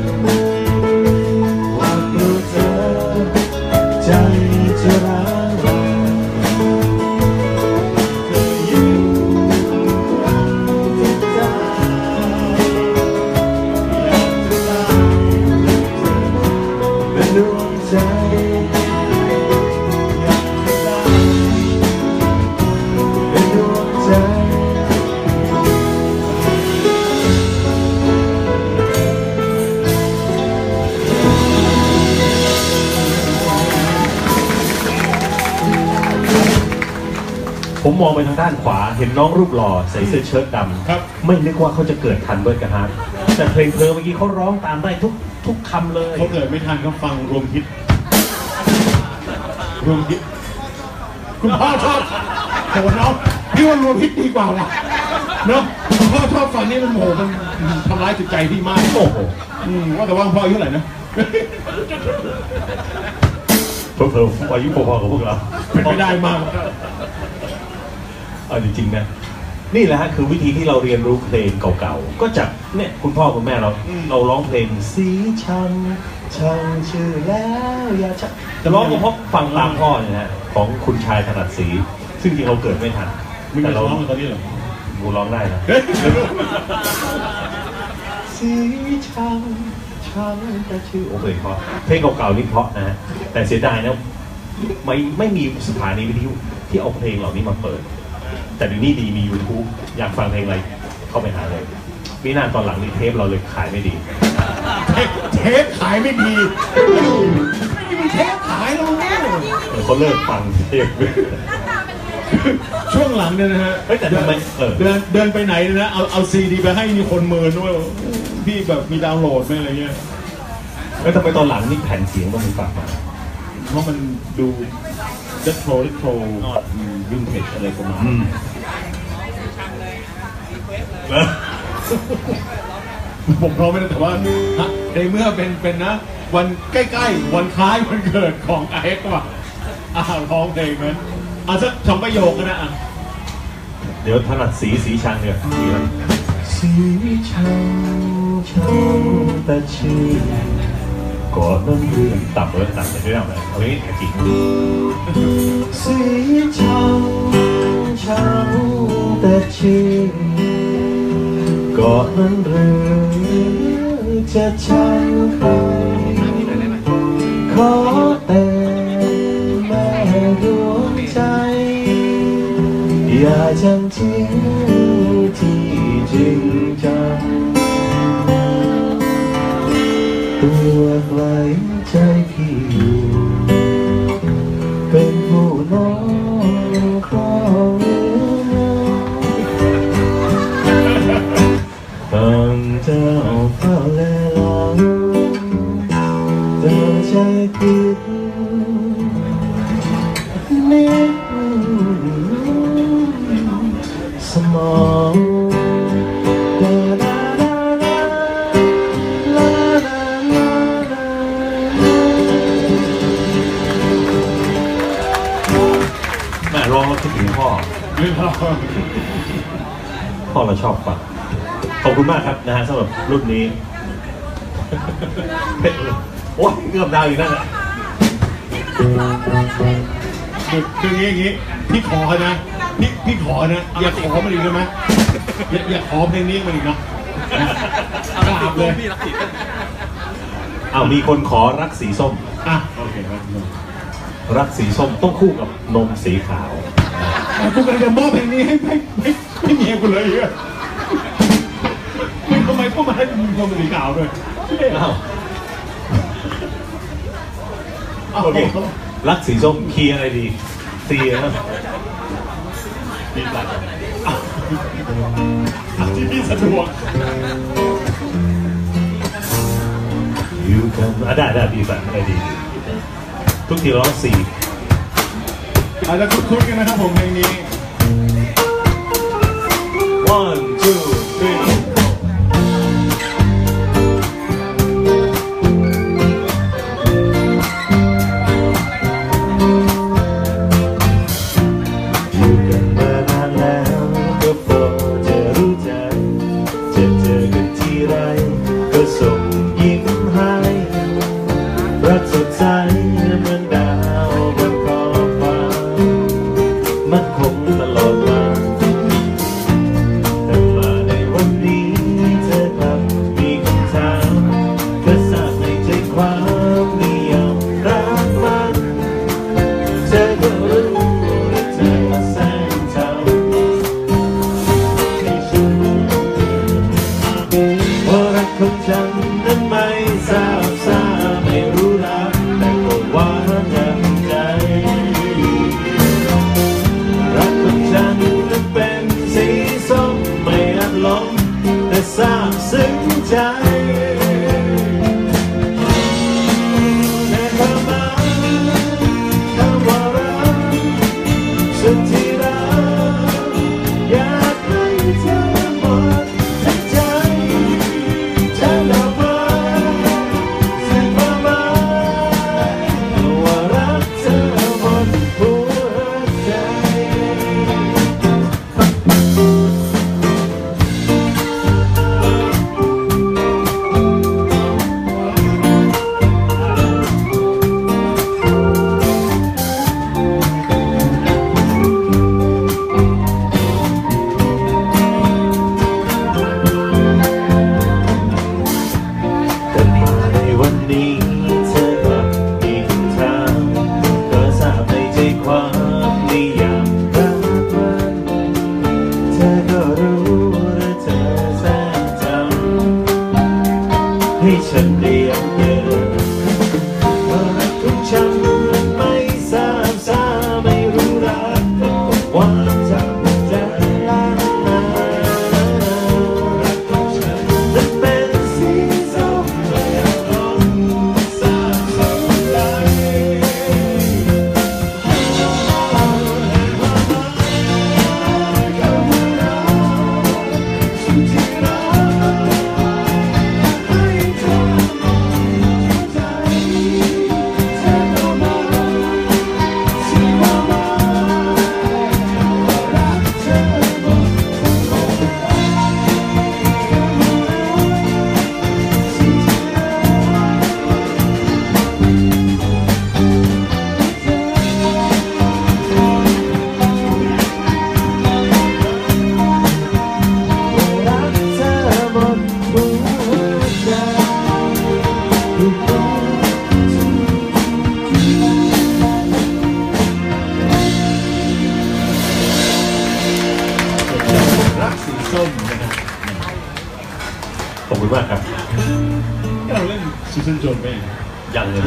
ว่าตัวเธอใจจะร้างลาอยมองไปทางด้านขวาเห็นน้องรูปหล่อใส่เสื้อเชิ้ตดำครับไม่นึกว่าเขาจะเกิดทันเบิร์ดกับฮาร์ดแต่เพลงเธอเมื่อกี้เขาร้องตามได้ทุกคำเลยเขาเกิดไม่ทันก็ฟังรวมฮิตคุณพ่อชอบโหน้องพี่ว่ารวมฮิตดีกว่าว่ะเนาะคุณพ่อชอบฟังนี่มันโหมันทำร้ายจิตใจพี่มากโอ้โหว่าแต่ว่าพ่ออายุเท่าไหร่นะเพิ่มอายุพอๆกับพวกเราเป็นไปได้มากเอาจริงๆนะนี่แหละฮะคือวิธีที่เราเรียนรู้เพลงเก่าๆก็จากเนี่ยคุณพ่อคุณแม่เราร้องเพลงสีชังชื่อแล้วอย่าชังจะร้องก็เพราะฟังตามพ่อเนี่ยนะของคุณชายถนัดศรีซึ่งจริงเราเกิดไม่ทันมึงจะร้องตอนนี้เหรอกูร้องได้นะสีชังแต่ชื่อโอเคเพราะเพลงเก่าๆนี่เพราะนะฮะแต่เสียดายนะไม่มีสถานีวิทยุที่เอาเพลงเหล่านี้มาเปิดแต่เดี๋ยวนี้ดีมี YouTube อยากฟังเพลงอะไรเข้าไปหาเลยมีนานตอนหลังนี้เทปเราเลยขายไม่ดีเทปขายไม่ดีไม่มีเทปขายแล้วเขาเลิกฟังเทปช่วงหลังเนี่ยนะฮะแต่ทำไมเดินไปไหนนะเอาซีดีไปให้มีคนเมินด้วยพี่แบบมีดาวน์โหลดไหมอะไรเงี้ยแล้วทำไมตอนหลังนี่แผ่นเสียงต้องมีฝากมาเพราะมันดูเด็ดโทรวินเทจอะไรประมาณผมพร้อมไม่ได้แต่ว่าในเมื่อเป็นนะวันใกล้ๆวันคล้ายวันเกิดของไอ้ก็ว่าร้องเพลงนั้นสัก2 ประโยคกันนะเดี๋ยวถนัดสีชังเนี่ยสีชังแต่ชื่อก่อนนั้นเรื่องต่ำเลยไม่ได้เอาเลยเอางี้แค่จริงสีชังแต่ชื่อก่อนนั้นเรื่องจะชังใครขอแต่แม่ดวงใจอย่าจำทิ้งที่จริงจังตัวไกลใจพี่อยู่เป็นผู้น้องครองตั้งเจ้าเฝ้าแลหลังเจ้าใจติดนิดสมองร้องแล้วคิดถึงพ่อเราชอบฟังขอบคุณมากครับนะฮะสำหรับรุ่นนี้โอ้ยเกือบดาวอยู่นั่นแหละคืออย่างงี้พี่ขอนะพี่ขอนะอย่าขอมันอีกได้ไหมอย่าขอเพลงนี้มันอีกนะกราบเลยมีคนขอรักสีส้มโอเคครับรักสีส้มต้องคู่กับนมสีขาวกูกำลังจะมอบเพลงนี้ให้เมียกูเลยอ่ะทำไมต้องมาให้นมสีขาวด้วยโอเครักสีส้มคีย์อะไรดีซีนะดีหลักที่พี่สะดวกอยู่กันได้ดีสักอะไรดีทุกทีร้อง4 อาจจะคุ้นๆกันนะครับผมเพลงนี้ 1 2 3รักของฉันซาบซึ้งใจในความหมายคำว่ารักสุดที่รักอยากให้เธอหมดทั้งใจทั้งดอกไม้ซึ่งความหมายว่ารักเธอหมดหัวใจ แต่มาในวันนี้เธอก็มีคำถามก็ทราบในใจความนิยามรักมันเธอก็รู้และเธอแสนจำให้ฉันเรียกเดินว่ารักของฉันไม่ทราบสาไม่รู้รักความจำใจรักรักของฉันนั้นเป็นสีส้มและอารมณ์ทราบสนใจให้เราให้ความหมายคำว่ารักสุดที่รักให้เธอหมดใจเธอเข้ามาสิ่งความหมายว่ารักเธอหมดรักเธอหมดหัวใจรักสีส้มนะครับขอบคุณมากครับเราเล่นซูซันโจนไปยังเลยนะ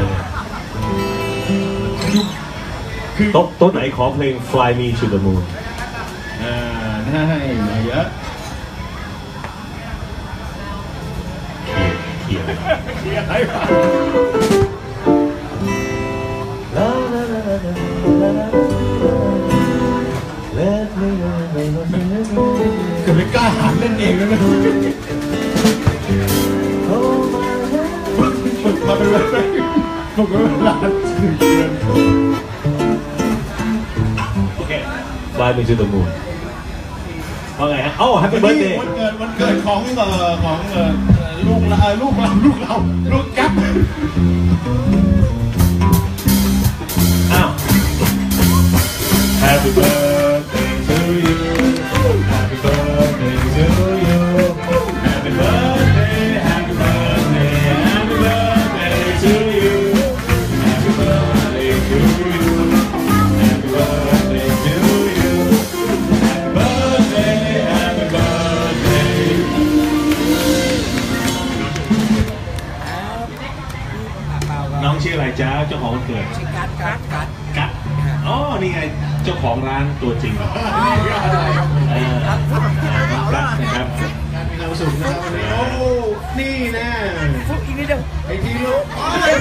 คือโต๊ะไหนขอเพลง Fly Me to the Moon ได้มาเยอะเขียนอะไรวะ Let me know เกือบไม่กล้าหันเล่นเองแล้วนะ Hold my hand ฝึกมาเป็นเวลาฝึกมาเป็นเวลา1 เดือนโอเค Fly Me to the Moon ว่าไงฮะเอ้า Happy วันนี้ Birthday วันเกิดของลูกแก๊ปอ้าว Happy birthday to you Happy birthday to you Happy birthday Happy birthday Happy birthday to you Happy birthday to you Happy birthday to you Happy birthday Happy birthday น้องชื่ออะไรจ๊ะเจ้าของวันเกิด กัดอ๋อ นี่ไง เจ้าของร้านตัวจริงน้องกัดนะครับมีความสุขนะครับวันนี้โอ้นี่แน่ฟุกอีกนิดเดียวไอ้ทีลูก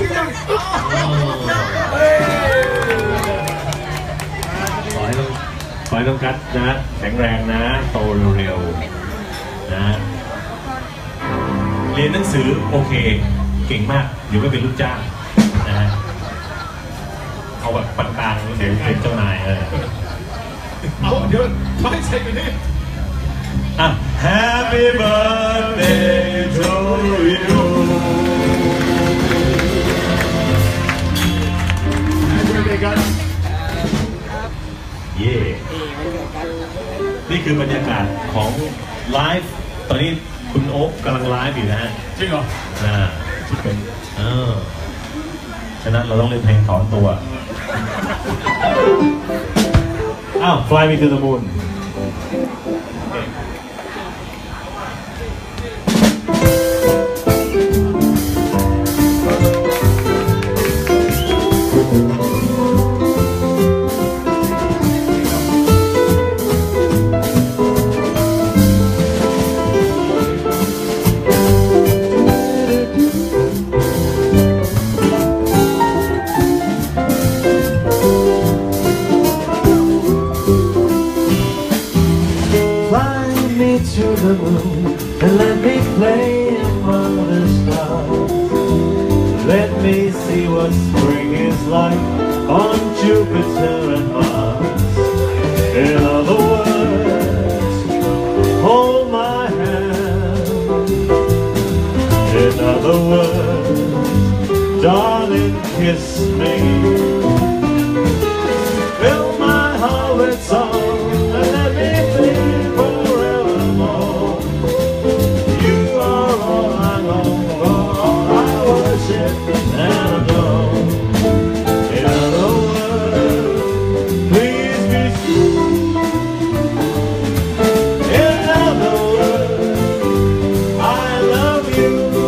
ขอให้น้องกัดนะ แข็งแรงนะ โตเร็วๆนะ เรียนหนังสือโอเค เก่งมาก เดี๋ยวก็เป็นลูกจ้างนะฮะ เอาแบบปานกลางเดี๋ยวเป็นเจ้านายเอาเดี๋ยวไม่ใช่กันนี่อ่ะ Happy birthday to you เย่นี่คือบรรยากาศของไลฟ์ตอนนี้คุณโอ๊คกำลังไลฟ์อยู่นะฮะจริงเหรอที่เป็นฉะนั้นเราต้องเล่นเพลงถอนตัว อ้าว Fly Me to the Moon and let me play among the stars. Let me see what spring is like on Jupiter and Mars. In other words, hold my hand. In other words, darling, kiss me. Fill my heart with song and let me sing forevermore. You are all I long for, all I worship and adore. In other words, please be true. In other words, I love you.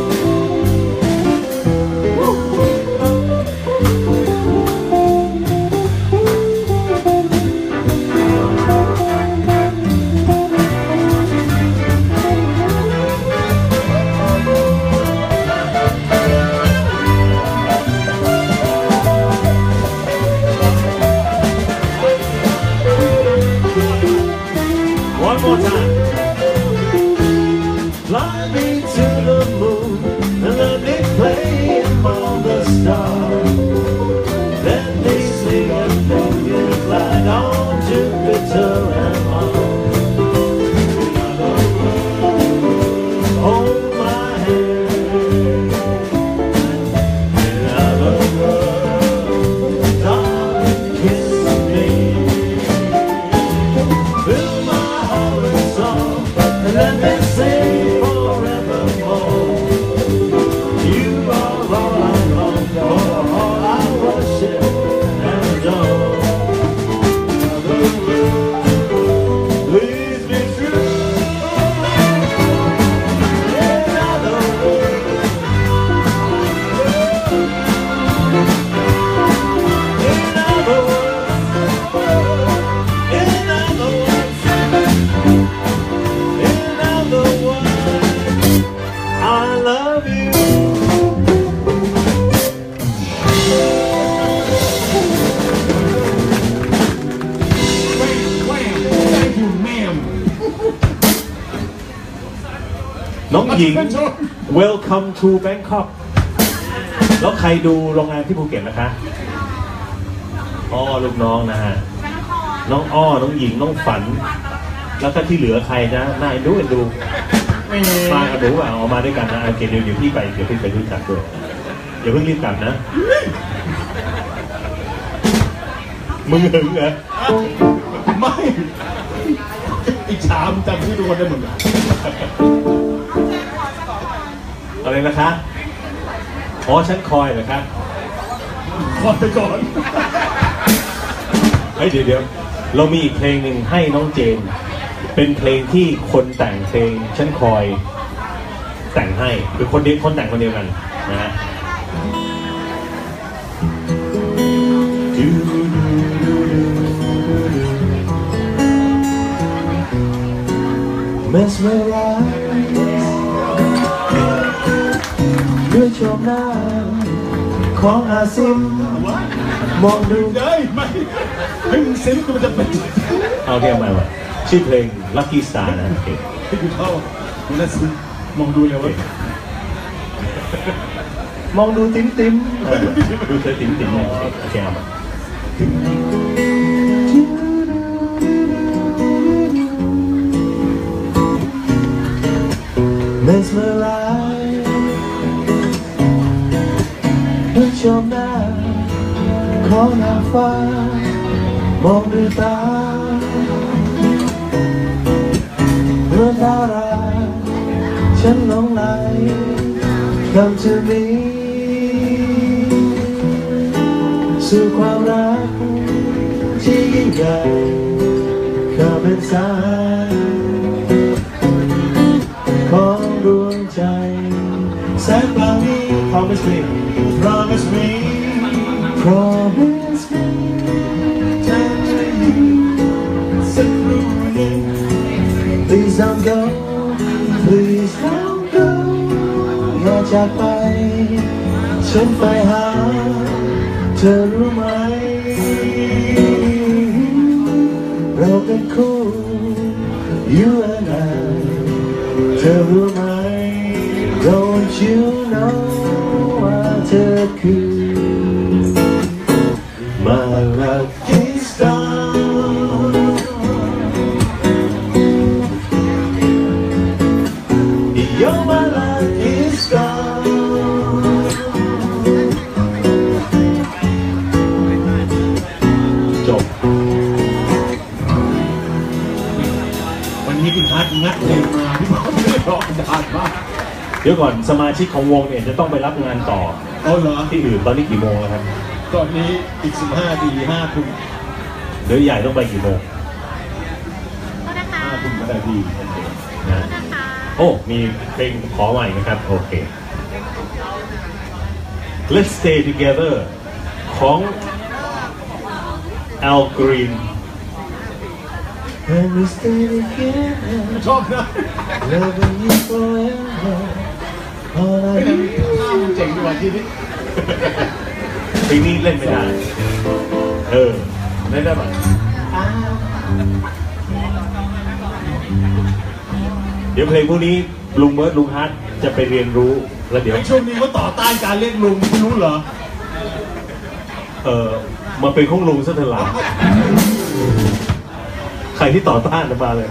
One more time. Fly me to the moon and let me play among the stars. Let me sing a million flag on Jupiter and Mars. In other words, hold my hand. In other words, darling, kiss me. Fill my heart with song and let me sing forevermore. You are all I long for, all I worship and adore. Please be true. In other words, in other words, in other words, in other words, I love you. Thank you, ma'am. น้องหญิง Welcome to Bangkok แล้วใครดูโรงงานที่ภูเก็ตนะคะอ้อลูกน้องนะฮะน้องอ้อน้องหญิงน้องฝัน แล้วก็ที่เหลือใครนะน่าเอ็นดูมากับหนูอ่ะออกมาด้วยกันนะโอเคเดี๋ยวพี่ไปรู้จักด้วยอย่าเพิ่งรีบกลับนะมึงหึงเหรอไม่อีกชามจำที่ทุกคนได้หมดเลยอะไรนะคะอ๋อฉันคอยเหรอคะคอยไปก่อนเฮ้ยเดี๋ยวเรามีอีกเพลงหนึ่งให้น้องเจนเป็นเพลงที่คนแต่งเพลงฉันคอยแต่งให้คือคนแต่งคนเดียวกันนะฮะ Mesmerize ด้วยชมหน้าของอาซิมมองดูเฮ้ยไม่ให้มึงซิมก็มันจะเป็นเอาเรียกมาว่าชื่อเพลง Lucky Star นะโอเคให้กูเข้ามึงน่าซิมมองดูเลยว่ามองดูติ้มดูเธอติ๋มเลยโอเคเอามา Mesmerize ด้วยชมหน้าของนางฟ้ามองดูตาเมื่อดาราฉันหลงไหล Come to me สู่ความรักที่ยิ่งใหญ่เข้าเป็นสายของดวงใจแสงปลานี้ Promise me Promise me Promise me Turn to you สักครู่นึง Please don't go Please don't go อย่าจากไปฉันไปหาเธอรู้ไหมเราเป็นคู่ You and I เธอรู้ไหม want you know ว่าเธอคือ my lucky star You're my lucky star จบวันนี้คุณพัดงัดเพลงมาพี่บอกไม่ได้ร้องนานมากเดี๋ยวก่อนสมาชิกของวงเนี่ยจะต้องไปรับงานต่อเอาเหรอที่อื่นตอนนี้กี่โมงแล้วครับตอนนี้อีก15 นาที5 ทุ่มเดี๋ยวใหญ่ต้องไปกี่โมง 5 ทุ่มก็ได้พี่นะโอ้มีเพลงขอใหม่นะครับโอเค Let's Stay Together ของ Al Green And we stay together ชอบนะ loving you forever all I ไม่ได้ need ข้าวมันเจ๋งดีกว่าที่นี่เพลงนี้เล่นไม่ได้เล่นได้ไหมเดี๋ยวเพลงพวกนี้ลุงเบิร์ดลุงฮัทจะไปเรียนรู้แล้วเดี๋ยวไอ้ช่วงนี้เขาต่อต้านการเรียกลุงคุณรู้เหรอมาเป็นของลุงซะเถอะหลานใครที่ต่อต้านมาเลย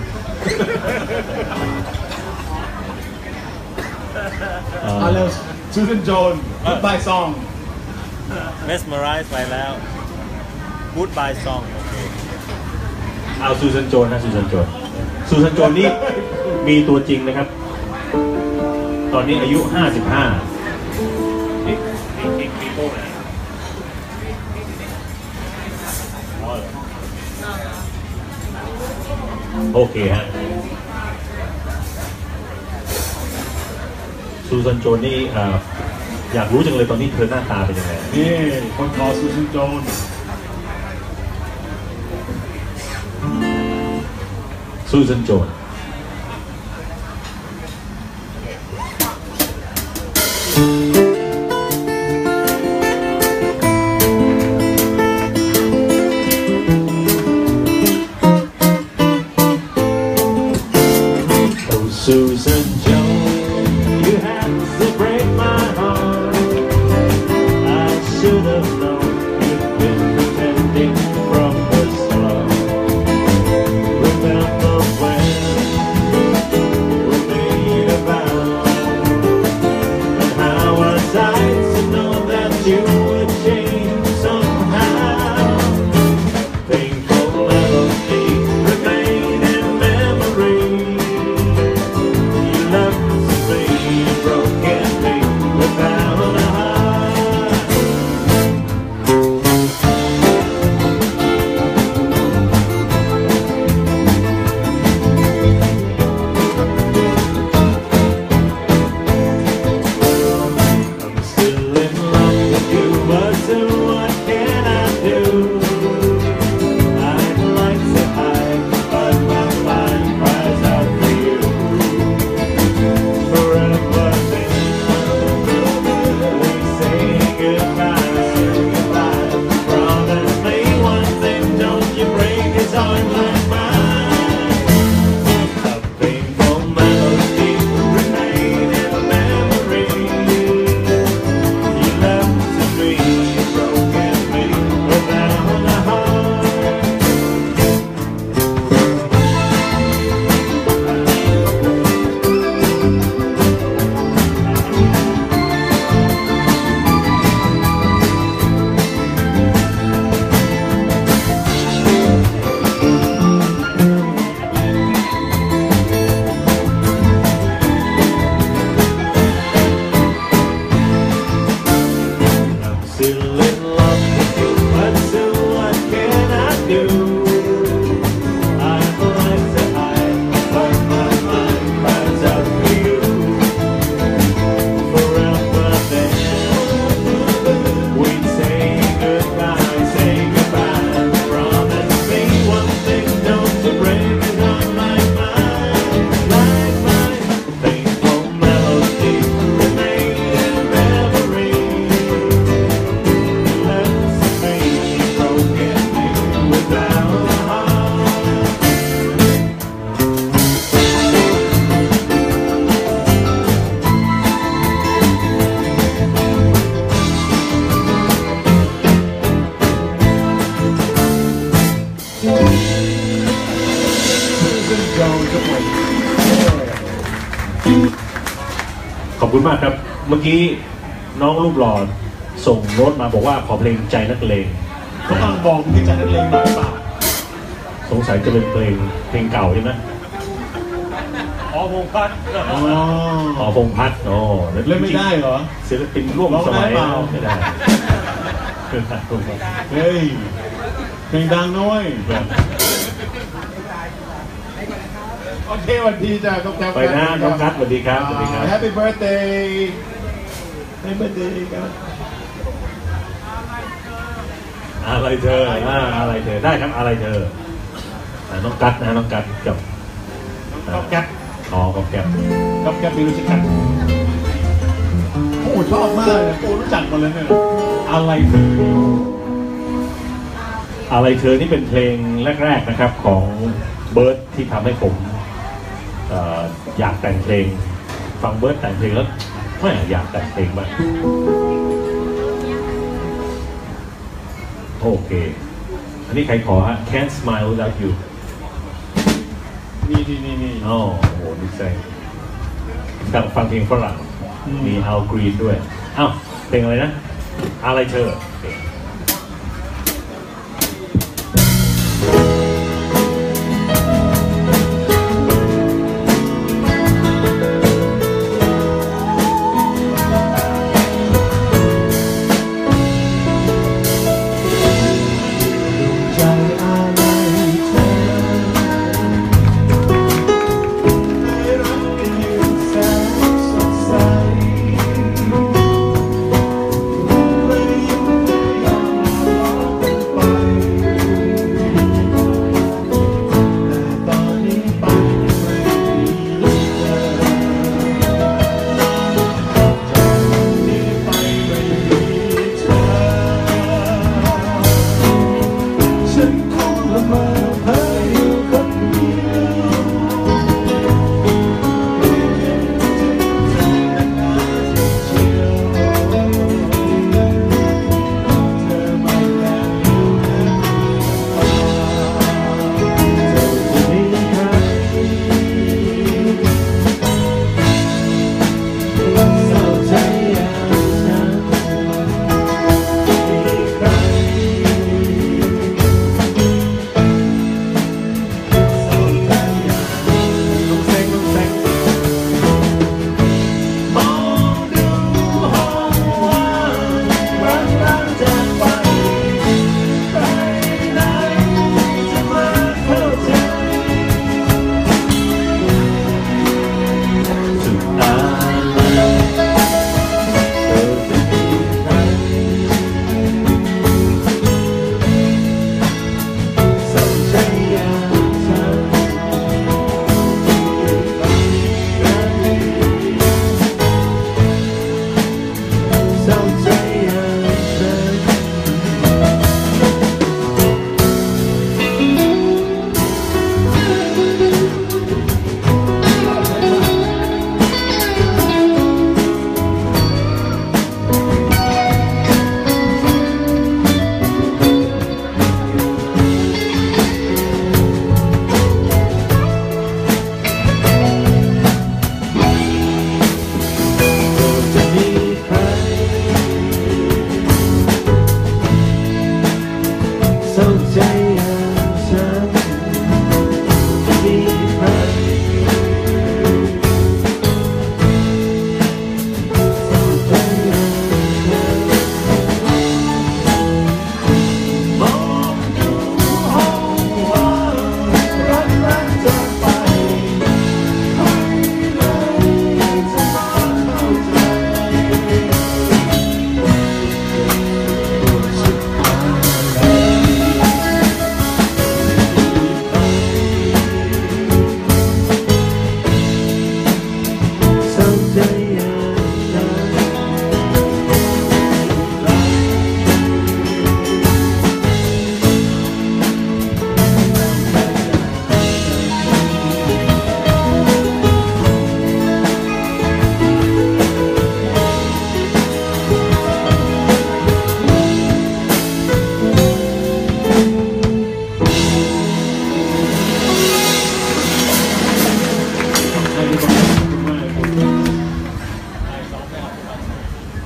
เอาเร็วซูซานโจน Goodbye Song Mesmerize ไปแล้ว Goodbye Song โอเคเอาซูซานโจนนะซูซานโจนนี่มีตัวจริงนะครับ ตอนนี้อายุ 55นี่โป้นะโอเคฮะซูซานโจนนี่อยากรู้จังเลยตอนนี้เธอหน้าตาเป็นยังไงนี่คนขอซูซานโจนซูซานโจนSusan Jones, you had to break my heart. I should have known you'd been pretending from the start. Remember when we made a vow ขอบคุณมากครับ เมื่อกี้น้องรูปหล่อส่งโน้ตมาบอกว่าขอเพลงใจนักเลงก็ต้องบอกที่จะนักเลงหน่อยเปล่าสงสัยจะเป็นเพลงเก่าใช่ไหมอ๋อพงพัฒน์อ๋ออ๋อพงษ์พัฒน์อ๋อเล่นไม่ได้เหรอศิลปินร่วมสมัยร้องได้เปล่าไม่ได้คือพัฒน์พงษ์พัฒน์เฮ้ยเพลงดังน้อยโอเคสวัสดีจ้ะน้องแจ๊บไปนะน้องกัสสวัสดีครับสวัสดีครับ Happy birthday Happy birthday ครับอะไรเธออะไรเธอได้ครับอะไรเธอน้องกัสนะน้องกัสกับน้องแก๊ปอ๋อกับแก๊ปน้องแก๊ปไม่รู้จักกันโอ้ชอบมากเลยโอ้รู้จักหมดเลยเนี่ยอะไรเธออะไรเธอนี่เป็นเพลงแรกๆนะครับของเบิร์ดที่ทำให้ผมอยากแต่งเพลงฟังเบิร์ดแต่งเพลงแล้วไม่อยากแต่งเพลงบ้างโอเคอันนี้ใครขอฮะ Can't Smile Without You นี่อ๋อโอ้โหดีใจดังฟังเพลงฝรั่งมีAl Green ด้วยอ้าวเพลงอะไรนะอะไรเธอ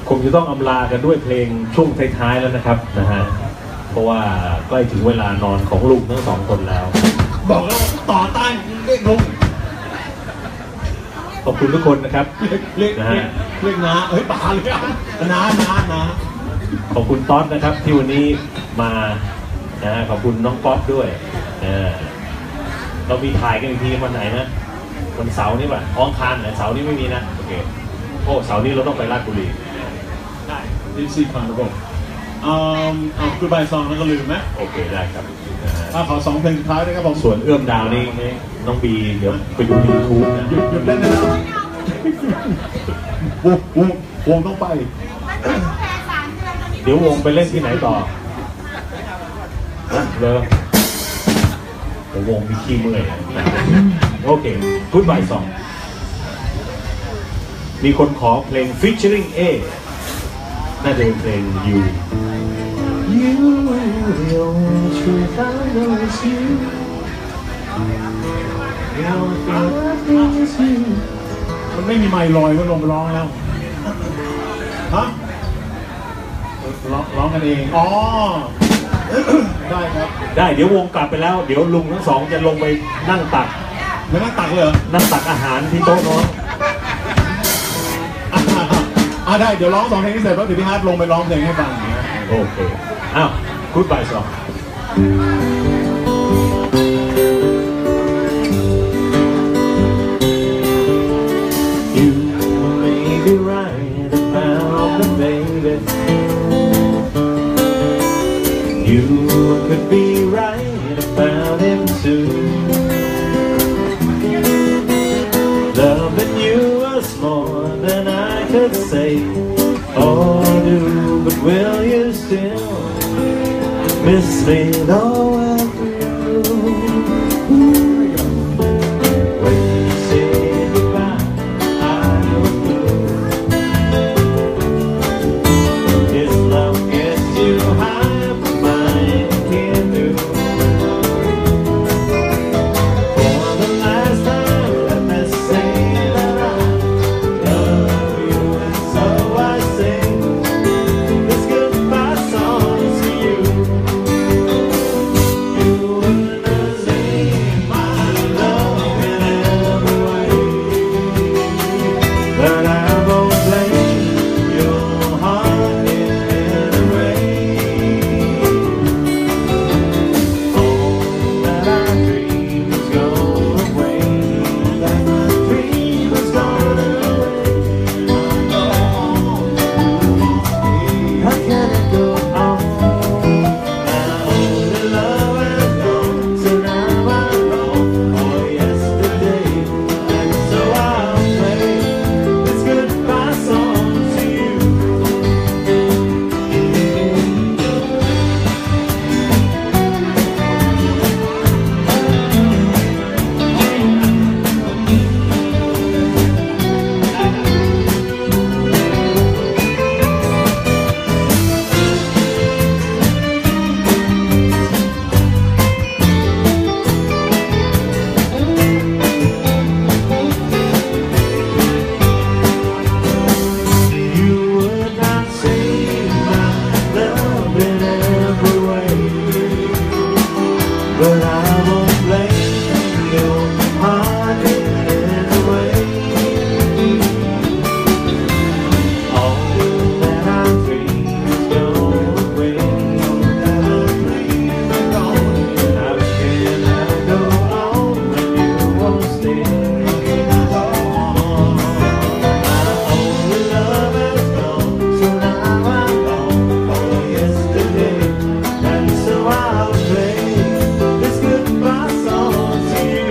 คงจะต้องอำลากันด้วยเพลงช่วงท้ายๆแล้วนะครับนะฮะเพราะว่าใกล้ถึงเวลานอนของลุงทั้งสองคนแล้วบอกแล้วต่อต้านเรียกลุงขอบคุณทุกคนนะครับเรียกน้าเฮ้ยป่าเลยน้าขอบคุณต๊อดนะครับที่วันนี้มานะขอบคุณน้องป๊อปด้วยเรามีถ่ายกันอีกทีวันไหนนะวันเสาร์นี่ป่ะอังคารนะเสาร์นี้ไม่มีนะโอเคโอ้เสาร์นี้เราต้องไปราชบุรีได้ดิซี่คอนโดเอาคือใบซองแล้วก็ลืมไหมโอเคได้ครับขอ2เพลงสุดท้ายนะครับผมส่วนเอื้อมดาวนี่น้องบีเดี๋ยวไปดูยูทูบนะหยุดเล่นได้แล้ววงต้องไปเดี๋ยววงไปเล่นที่ไหนต่อเลยผมวงมีขี้เมื่อยโอเคกู๊ดบายซองมีคนขอเพลง featuring A น่าจะเป็นเพลง You the only truth I know is you the only thing I think is you มันไม่มีไมค์ลอยก็ลงไปร้องแล้วฮะร้องกันเองอ๋อได้ครับได้เดี๋ยววงกลับไปแล้วเดี๋ยวลุงทั้งสองจะลงไปนั่งตักไม่นั่งตักเลยนั่งตักอาหารที่โต๊ะน้องได้เดี๋ยวร้อง2เพลงที่เสร็จแล้วเดี๋ยวพี่ฮาร์ดลงไปร้องเพลงให้ฟังโอเคอ้าวกู๊ดบายซองYou may be right about the baby You could be right about him too Loving you was more than I could say or do But will you still miss me though I'm through When you say goodbye I was blue His love gets you high but mine can't do For the last time let me say that I love you and so I sing this goodbye song to you You would save my love in every way But I won't blame your heart in any way All that I dream is gone away That my dream is gone away How can it go on? My only love has gone So now I'm wrong for yesterday And so I'll play this goodbye song to you You would not save my love in every way But I won't blame your heart in any way All that I dream is gone away That I dream is gone How can I go on when you won't stay? My only love has gone So now I'm gone for yesterday And so I'll play this goodbye song to you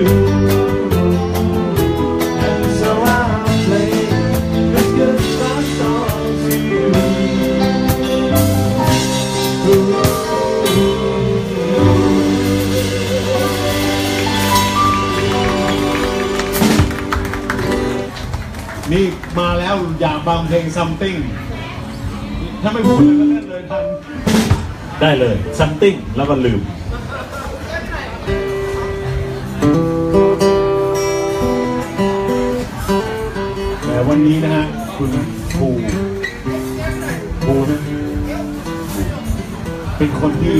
And so I'll play this goodbye song to you นี่มาแล้วอยากฟังเพลง something ถ้าไม่พูดเลยก็เล่นเลยทันได้เลย something แล้วก็ลืมแต่วันนี้นะฮะคุณครูปูเป็นคนที่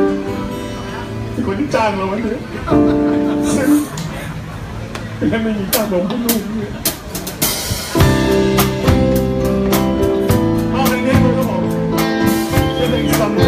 จ้างเราไว้เลยและไม่มีค่าผมให้ลูกเลยเอาในนี้ก็บอกจะเป็นซ้ำเลย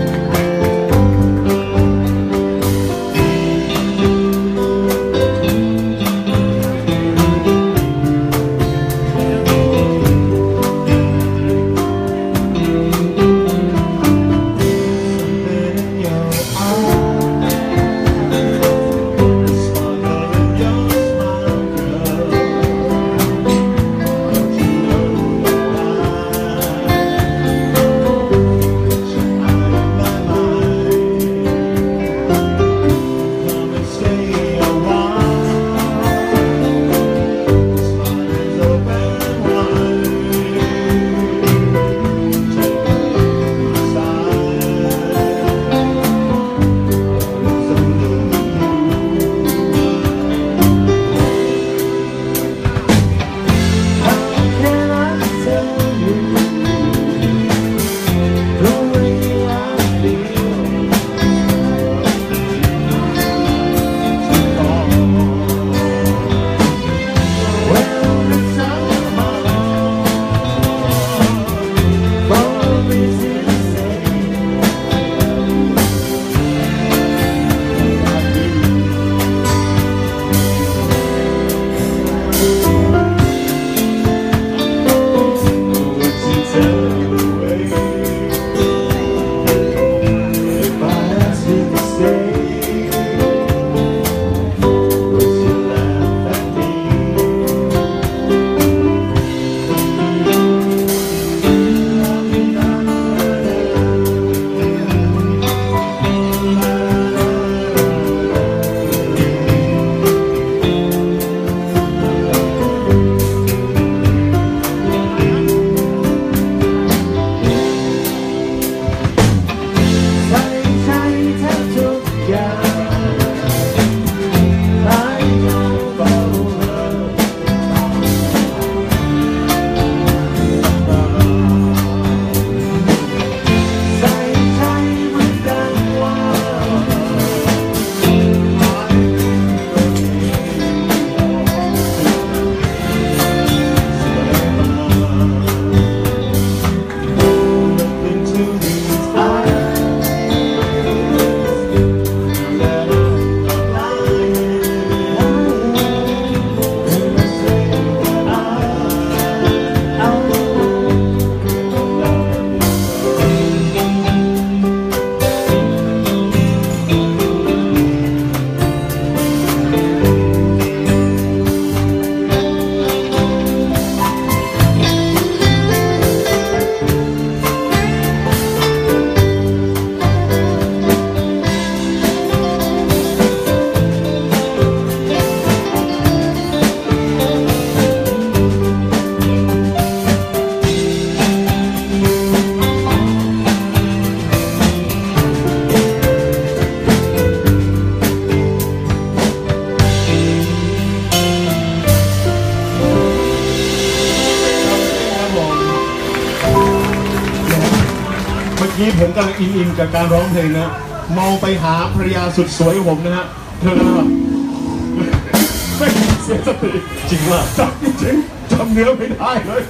นี้ผมกำลังอินกับการร้องเพลงนะมองไปหาภรรยาสุดสวยของผมนะฮะเธอกำลังแบบไม่เสียสติจริงว่าจำจริงจำเนื้อไม่ได้เลย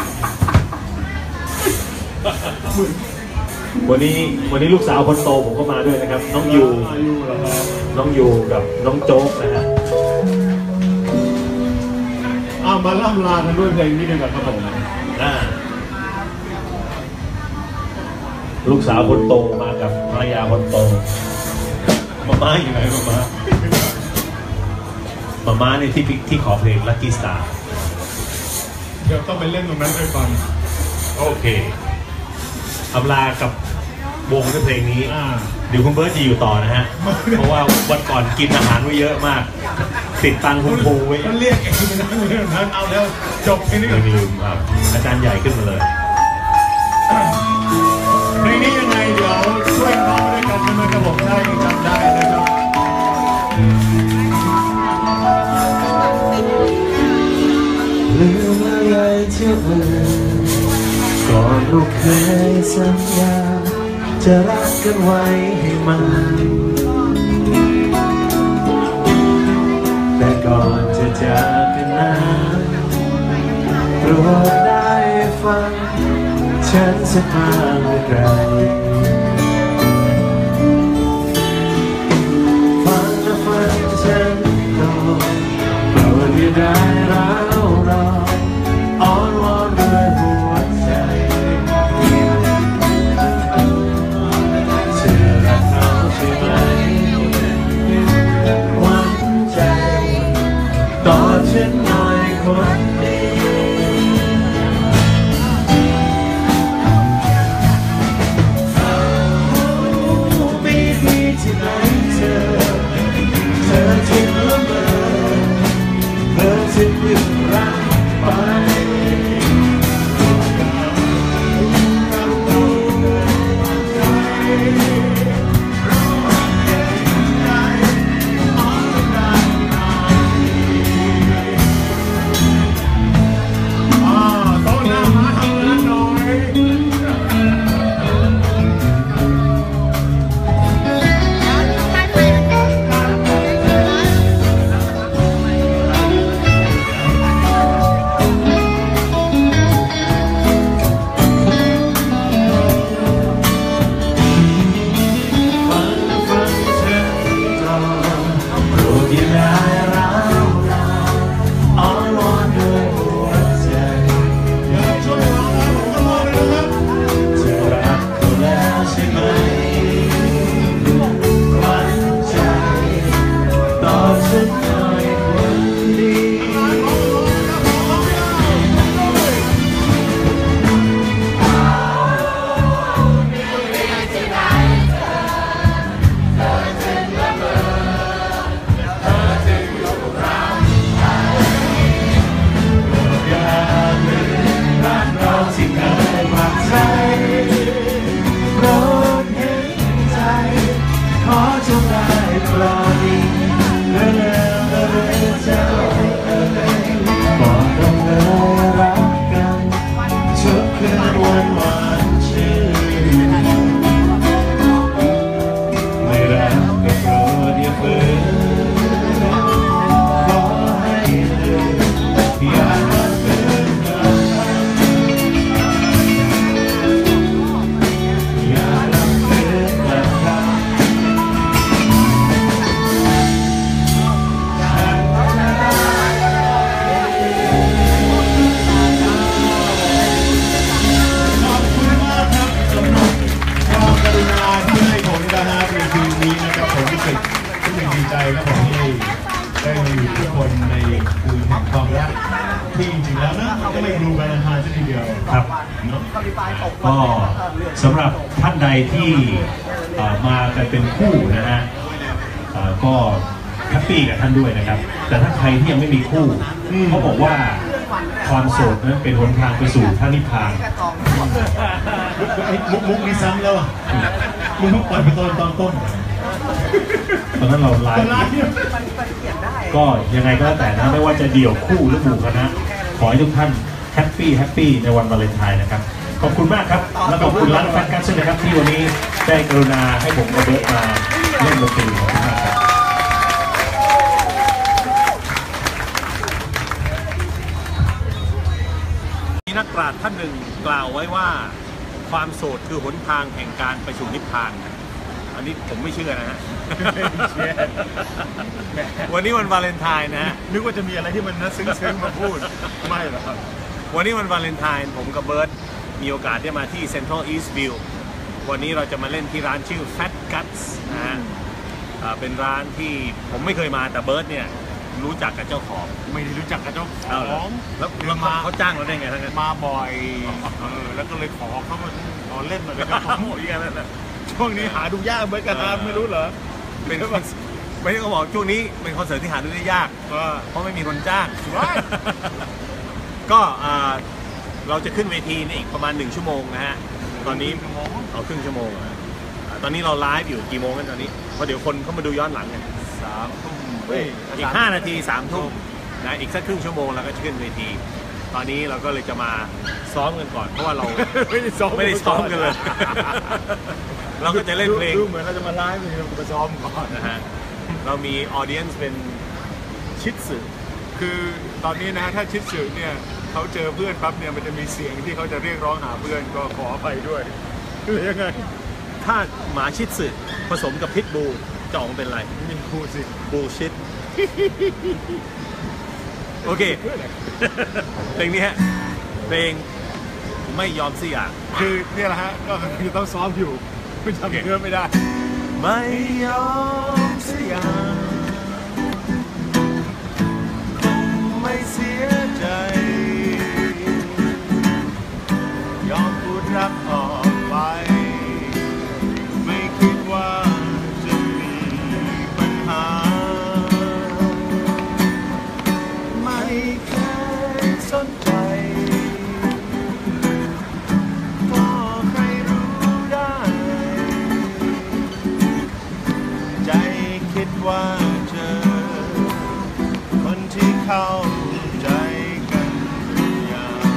วันนี้ลูกสาวคนโตผมก็มาด้วยนะครับน้องยูกับน้องโจ๊กนะฮะมาล่ำลากันด้วยเพลงนี้ดีกว่าครับผมลูกสาวคนโตมากับภรรยาคนโตมาอยู่ไหนมาในที่ขอเพลง Lucky Star เดี๋ยวต้องไปเล่นตรงนั้นด้วยก่อนโอเคอำลากับวงด้วยเพลงนี้เดี๋ยวคุณเบิร์ตจะอยู่ต่อนะฮะเพราะว่าวันก่อนกินอาหารไว้เยอะมากติดตังคุณครูไว้เรียกเองนั้นเอาแล้วจบแค่นี้ก็ลืมครับอาจารย์ใหญ่ขึ้นมาเลยเพลงนี้ยังไงเดี๋ยวช่วยน้องด้วยกันนะกระบอกได้จำได้นะครับลืมอะไรที่อื่นก็ก่อนลูกเคยสัญญาจะรักกันไว้ให้มันแต่ก่อนจะจากกันนั้นโปรดได้ฟังฉันสักมาเมื่อไกลฟังนะฟังฉันก่อนโปรดอย่าได้ร้าวรอนอ้อนวอนด้วยหัวใจเธอรักเขาใช่ไหมหวังใจต่อฉันหน่อยคนดีไม่มีที่ไหนเธอจึงละเมอเธอจึงยึดรักไปก็สำหรับท่านใดที่มากันเป็นคู่นะฮะก็แฮปปี้กับท่านด้วยนะครับแต่ถ้าใครที่ยังไม่มีคู่เขาบอกว่าความโสดนั้นเป็นหนทางไปสู่พระนิพพานมุกนี้ซ้ำแล้วอ่ะมุกปล่อยไปตอนต้นตอนนั้นเราไลฟ์ก็ยังไงก็แล้วแต่นะไม่ว่าจะเดี่ยวคู่หรือหมู่คณะขอให้ทุกท่านแฮปปี้ในวันวาเลนไทน์นะครับขอบคุณมากครับและขอบคุณร้านแฟนกันซ์นะครับที่วันนี้ได้กรุณาให้ผมกับเบิร์ตมาเล่นดนตรีขอบคุณมากครับมีนักปราชญ์ท่านหนึ่งกล่าวไว้ว่าความโสดคือหนทางแห่งการไปสู่นิพพานอันนี้ผมไม่เชื่อนะฮะวันนี้วันวาเลนไทน์นะนึกว่าจะมีอะไรที่มันน่าซึ้งๆมาพูดไม่หรอกครับวันนี้วันวาเลนไทน์ผมกับเบิร์ตมีโอกาสได้มาที่ Central Eastview วันนี้เราจะมาเล่นที่ร้านชื่อ Fat Guts นะฮะเป็นร้านที่ผมไม่เคยมาแต่เบิร์ตเนี่ยรู้จักกับเจ้าของไม่ได้รู้จักกับเจ้าของแล้วเขาจ้างเราได้ไงทั้งนั้นมาบ่อยแล้วก็เลยขอเขามาเล่นมาเป็นเจ้าของช่วงนี้หาดูยากเบิร์ตกันนะไม่รู้เหรอเป็นไม่ได้เขาบอกช่วงนี้เป็นคอนเสิร์ตที่หาดูได้ยากเพราะไม่มีคนจ้างก็เราจะขึ้นเวทีในอีกประมาณ1 ชั่วโมงนะฮะตอนนี้เอาครึ่งชั่วโมงตอนนี้เราไลฟ์อยู่กี่โมงกันตอนนี้เพราะเดี๋ยวคนเขามาดูย้อนหลังไง 3 ทุ่มอีก5 นาที3 ทุ่มนะอีกสักครึ่งชั่วโมงเราก็จะขึ้นเวทีตอนนี้เราก็เลยจะมาซ้อมกันก่อนเพราะว่าเราไม่ได้ซ้อมไม่ได้ซ้อมกันเลย เราก็จะเล่นเพลงดูเหมือนเราจะมาไลฟ์เราจะมาซ้อมก่อนนะฮะเรามีออเดียนซ์เป็นชิดสึคือตอนนี้นะถ้าชิดสึเนี่ยเขาเจอเพื่อนปั๊บเนี่ยมันจะมีเสียงที่เขาจะเรียกร้องหาเพื่อนก็ขออภัยด้วยคือยังไงถ้าหมาชิดสึผสมกับพิทบูลจะออกมาเป็นอะไรมีครูสิบูชิด โอเค เพลงนี้ฮะเพลงไม่ยอมเสียคือเนี่ยแหละฮะก็คือต้องซ้อมอยู่ไม่จำเนื้อไม่ได้ไม่ยอมเสียคงไม่เสียใจยอมพูดรักออกไปไม่คิดว่าจะมีปัญหาไม่เคยสนใจก็ใครรู้ได้ใจคิดว่าเจอคนที่เข้าใจกันอย่าง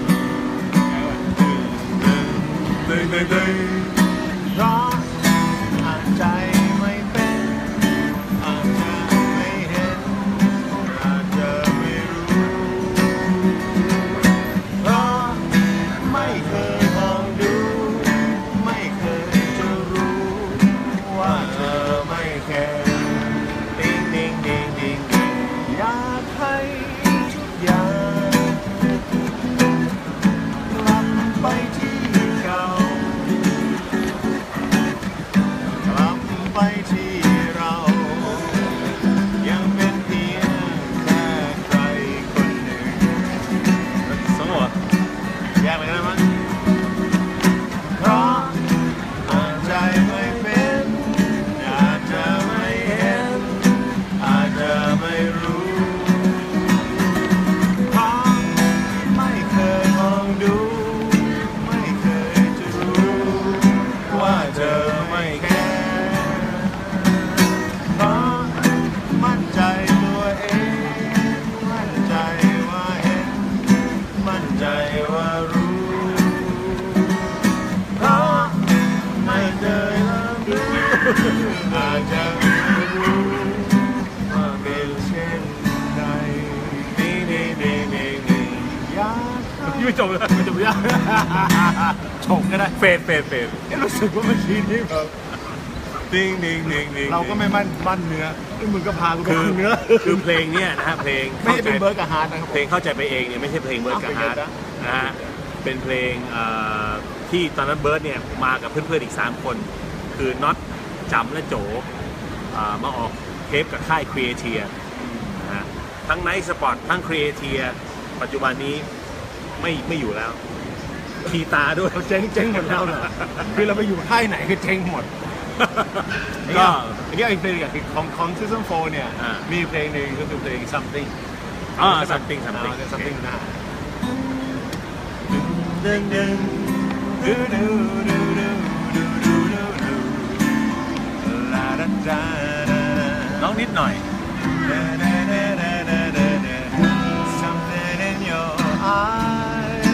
เพราะอาจใจไม่เป็นอาจจะไม่เห็นอาจจะไม่รู้เพราะไม่เคยมองดูไม่เคยจะรู้ว่าเธอไม่แคร์ดิ้งดิ้งดิ้งดิ้งอยากให้ทุกอย่างกลับไปที่เก่ากลับไปที่เรายังเป็นเพียงแค่ใครคนหนึ่งสงบยากเลยนะมั้งเพราะอาจใจไม่เป็นอาจจะไม่เห็นอาจจะไม่รู้เพราะไม่เคยมองดูไม่เคยจะรู้ว่าเธอไม่แคร์เพราะมั่นใจตัวเองมั่นใจว่าเห็นมั่นใจว่ารู้เพราะไม่เคยลองดูอาจจะไม่รู้ว่าเป็นเช่นใดอยากให้ไม่จบเลยไม่จบยากจบก็ได้เฟดรู้สึกว่าเมื่อกี้นี้แบบดิ้งเราก็ไม่มั่นเนื้อมึงก็พากูไปมั่นเนื้อ คือเพลงเนี้ยนะฮะเพลงไม่ได้เป็นเบิร์ดกับฮาร์ดนะครับเพลงเข้าใจไปเองเนี่ยไม่ใช่เพลงเบิร์ดกับฮาร์ดนะฮะเป็นเพลงที่ตอนนั้นเบิร์ดเนี่ยมากับเพื่อนๆอีก3คนคือน็อตจำและโจมาออกเทปกับค่ายครีเอเทียนะฮะทั้งไนท์สปอร์ตทั้งครีเอเทียปัจจุบันนี้ไม่อยู่แล้วทีตาด้วยเราเจ๊งหมดแล้วเหรอคือเราไปอยู่ค่ายไหนคือเจ๊งหมดก็อันนี้ไอ้เพลงอย่างของซีซั่น4เนี่ยมีเพลงหนึ่งก็คือเพลง something something นะน้องนิดหน่อย Something in your eyes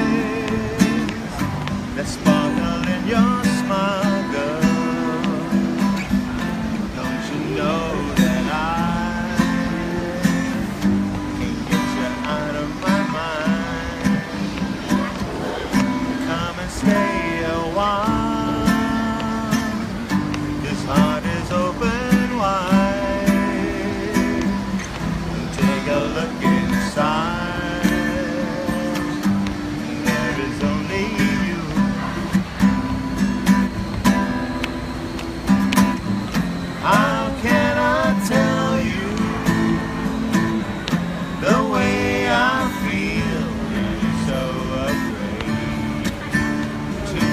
that sparkle in your smile, girl. Don't you know that I can't get you out of my mind? Come and stay a while. This heart is open wide. Take a look inside. There is only you. How can I tell you the way I feel? I'm so afraid to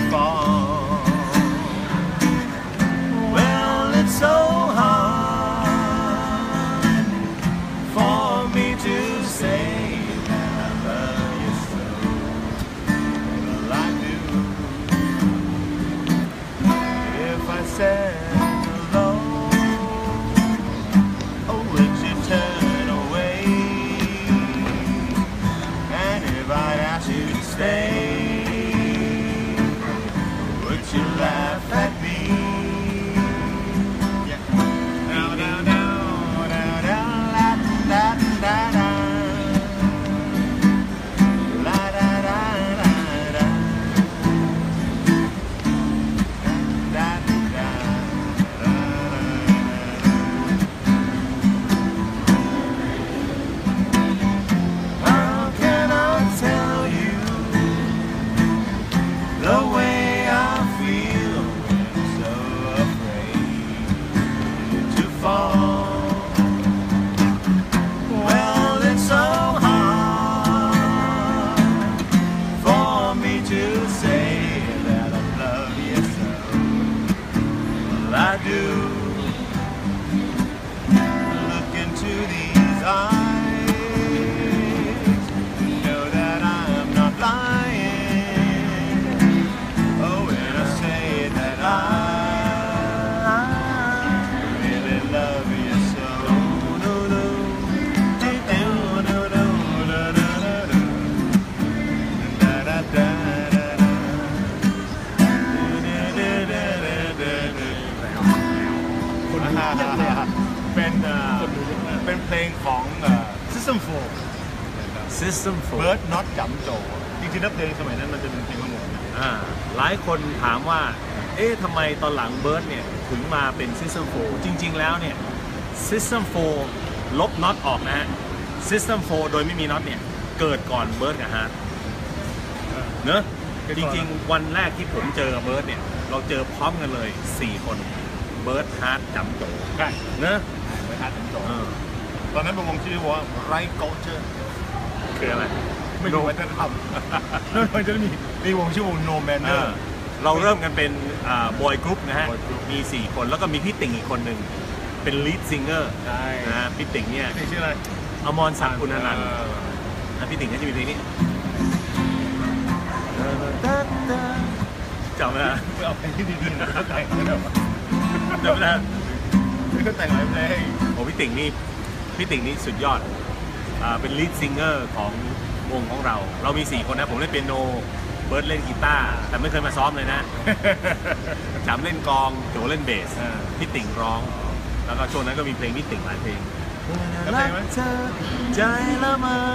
งของSystem 4 System 4 Bird Not จำโจจริงๆแล้วเพลงสมัยนั้นมันจะเป็นเพลงทั้งหมดหลายคนถามว่าทำไมตอนหลัง Bird เนี่ยถึงมาเป็น System 4 จริงๆแล้วเนี่ย System 4 ลบน็อตออกนะฮะ System 4 โดยไม่มีน็อตเนี่ยเกิดก่อน Bird กับ Heart เนอะจริงๆวันแรกที่ผมเจอ Bird เนี่ยเราเจอพร้อมกันเลย4 คน Bird Heart จำโจใช่เนอะไปหาจำโจตอนนั้นเป็นวงชื่อว่าไรโกเจอร์คืออะไรไม่รู้ว่าจะทำแล้วมันจะมีวงชื่อวง No Manner เราเริ่มกันเป็นบอยกรุ๊ปนะฮะ boy group มี4 คนแล้วก็มีพี่ติ่งอีกคนหนึ่งเป็นลีดซิงเกอร์ใช่นะฮะพี่ติ่งเนี่ยชื่ออะไรอมรศักดิ์คุณอนันต์พี่ติ่งก็จะมีเพลงนี้จำไหมฮะเอาเพลงที่ดีๆนะแต่งกันแบบจำไหมฮะนี่ก็แต่งหลายเพลงโอ้พี่ติ่งนี่สุดยอดเป็นลีดซิงเกอร์ของวงของเรามี4 คนนะผมเล่นเปียโนเบิร์ดเล่นกีตาร์แต่ไม่เคยมาซ้อมเลยนะ จำเล่นกลองโจเล่นเบสพี่ติ่งร้องแล้วก็ช่วงนั้นก็มีเพลงพี่ติ่งหลายเพลงรักเธอใจละเมอ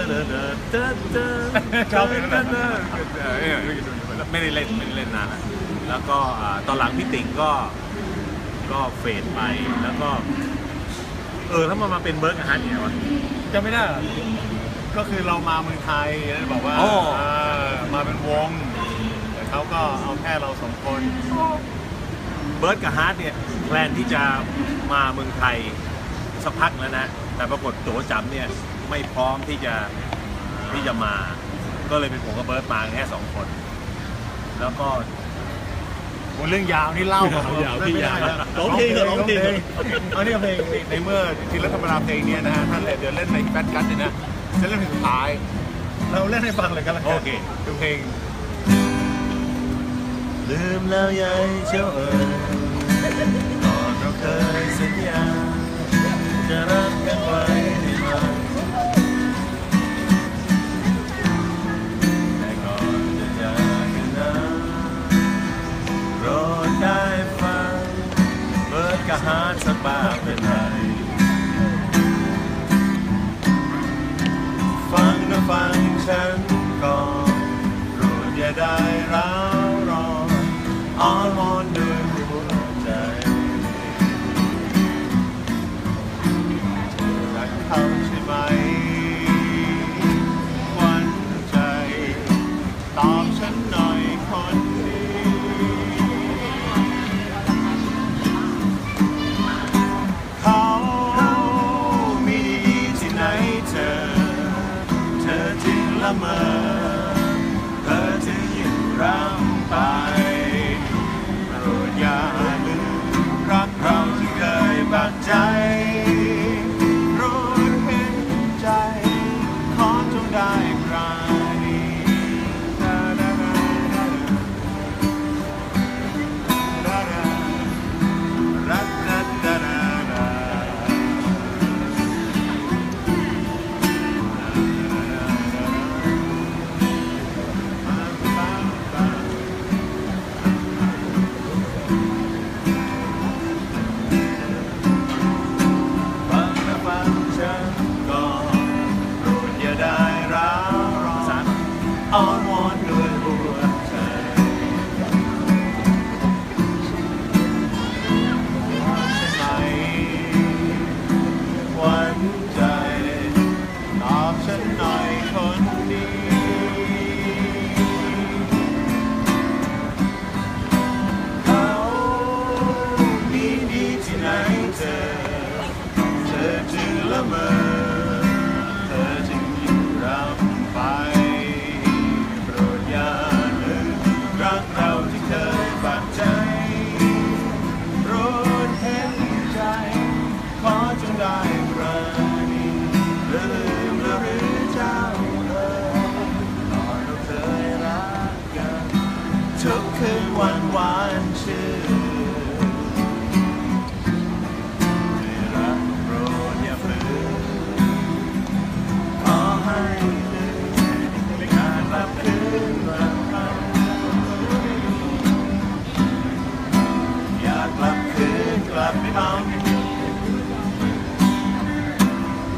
ชอบเพลงนั้นไม่ได้เล่นนานแล้วก็ตอนหลังพี่ติ่งก็เฟดไปแล้วก็ถ้ามันมาเป็นเบิร์ดกับฮัทเนี่ยวะจำไม่ได้ก็คือเรามาเมืองไทยแล้วบอกว่ามาเป็นวงแต่เขาก็เอาแค่เรา2 คนเบิร์ดกับฮาร์ดเนี่ยแพลนที่จะมาเมืองไทยสักพักแล้วนะแต่ปรากฏโจจำเนี่ยไม่พร้อมที่จะมาก็เลยเป็นผมกับเบิร์ดมาแค่2 คนแล้วก็เรื่องยาวนี่เล่าแบบไม่ได้แล้วร้องเพลงอันนี้เพลงในเมื่อจริงแล้วธรรมดาเพลงนี้นะฮะท่านเดี๋ยวเล่นในแฟนกัสเนี่ยนะจะเล่นเพลงสุดท้ายเราเล่นให้ฟังเลยกันละกันโอเคคือเพลงลืมแล้วยายเจ้าก่อนเราเคยสัญญาจะรักกันไว้ให้มันแต่ก่อนจะจากกันนะโปรดได้ฟังเบิร์ดกับฮาร์ทสักบ้างเป็นไรฟังนะฟังฉันก่อนโปรดอย่าได้ร้าวรอนอ้อนวอนด้วยหัวใจรักเขาใช่ไหมหวั่นใจตอบฉันหน่อยคนดีเขามีดีที่ไหนเธอจึงละเมอเธอจึงอยู่รำไปโปรดอย่าลืมรักเราที่เคยปักใจโปรดเห็นใจขอจงได้ปราณีอ้อนวอนด้วยหัวใจใช่ไหมหวั่นใจตอบฉันหน่อยคนดีเขามีดีที่ไหนเธอจึงละเมอเธอจึงอยู่รำไปรักเราที่เคยฝากใจโปรดเห็นใจขอจงได้ปราณีลืมหรือเจ้าตอนเราเคยรักกันทุกคืนวันหวานชื่นไม่รักโปรดอย่าฝืนขอให้ลืมการรับคืนรักเรากลับคืนกลับไปบ้าง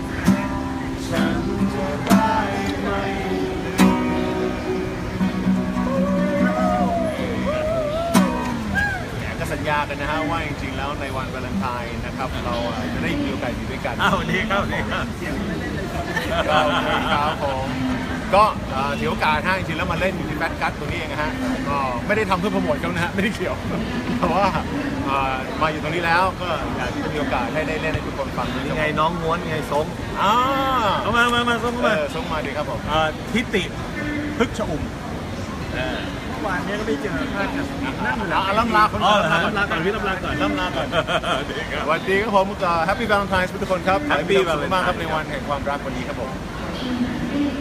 กันนะฮะว่าจริงๆแล้วในวันวาเลนไทน์นะครับเราจะได้มีโอกาสอยู่ด้วยกันอ้าวดีครับดีครับก็ครับผมก็ถือโอกาสให้จริงๆแล้วมาเล่นอยู่ที่แฟตกัสตัวนี้เองนะฮะก็ไม่ได้ทำเพื่อโปรโมทเขานะฮะไม่ได้เกี่ยวแต่ว่ามาอยู่ตรงนี้แล้วก็อยากที่จะมีโอกาสให้ได้เล่นให้ทุกคนฟังยังไงน้องม้วนยังไงทรง เอามาทรงมาส่งมาดีครับผมทิติพึกษ์ชอุ่มวันนี้ก็ไม่เจอพลาดกันนั่งอยู่แล้วล่ำลาคนล่ำลาก่อนพี่ล่ำลาก่อนสวัสดีครับผมแฮปปี้วาเลนไทน์ทุกคนครับขอบคุณมากครับในวันแห่งความรักวันนี้ครับผม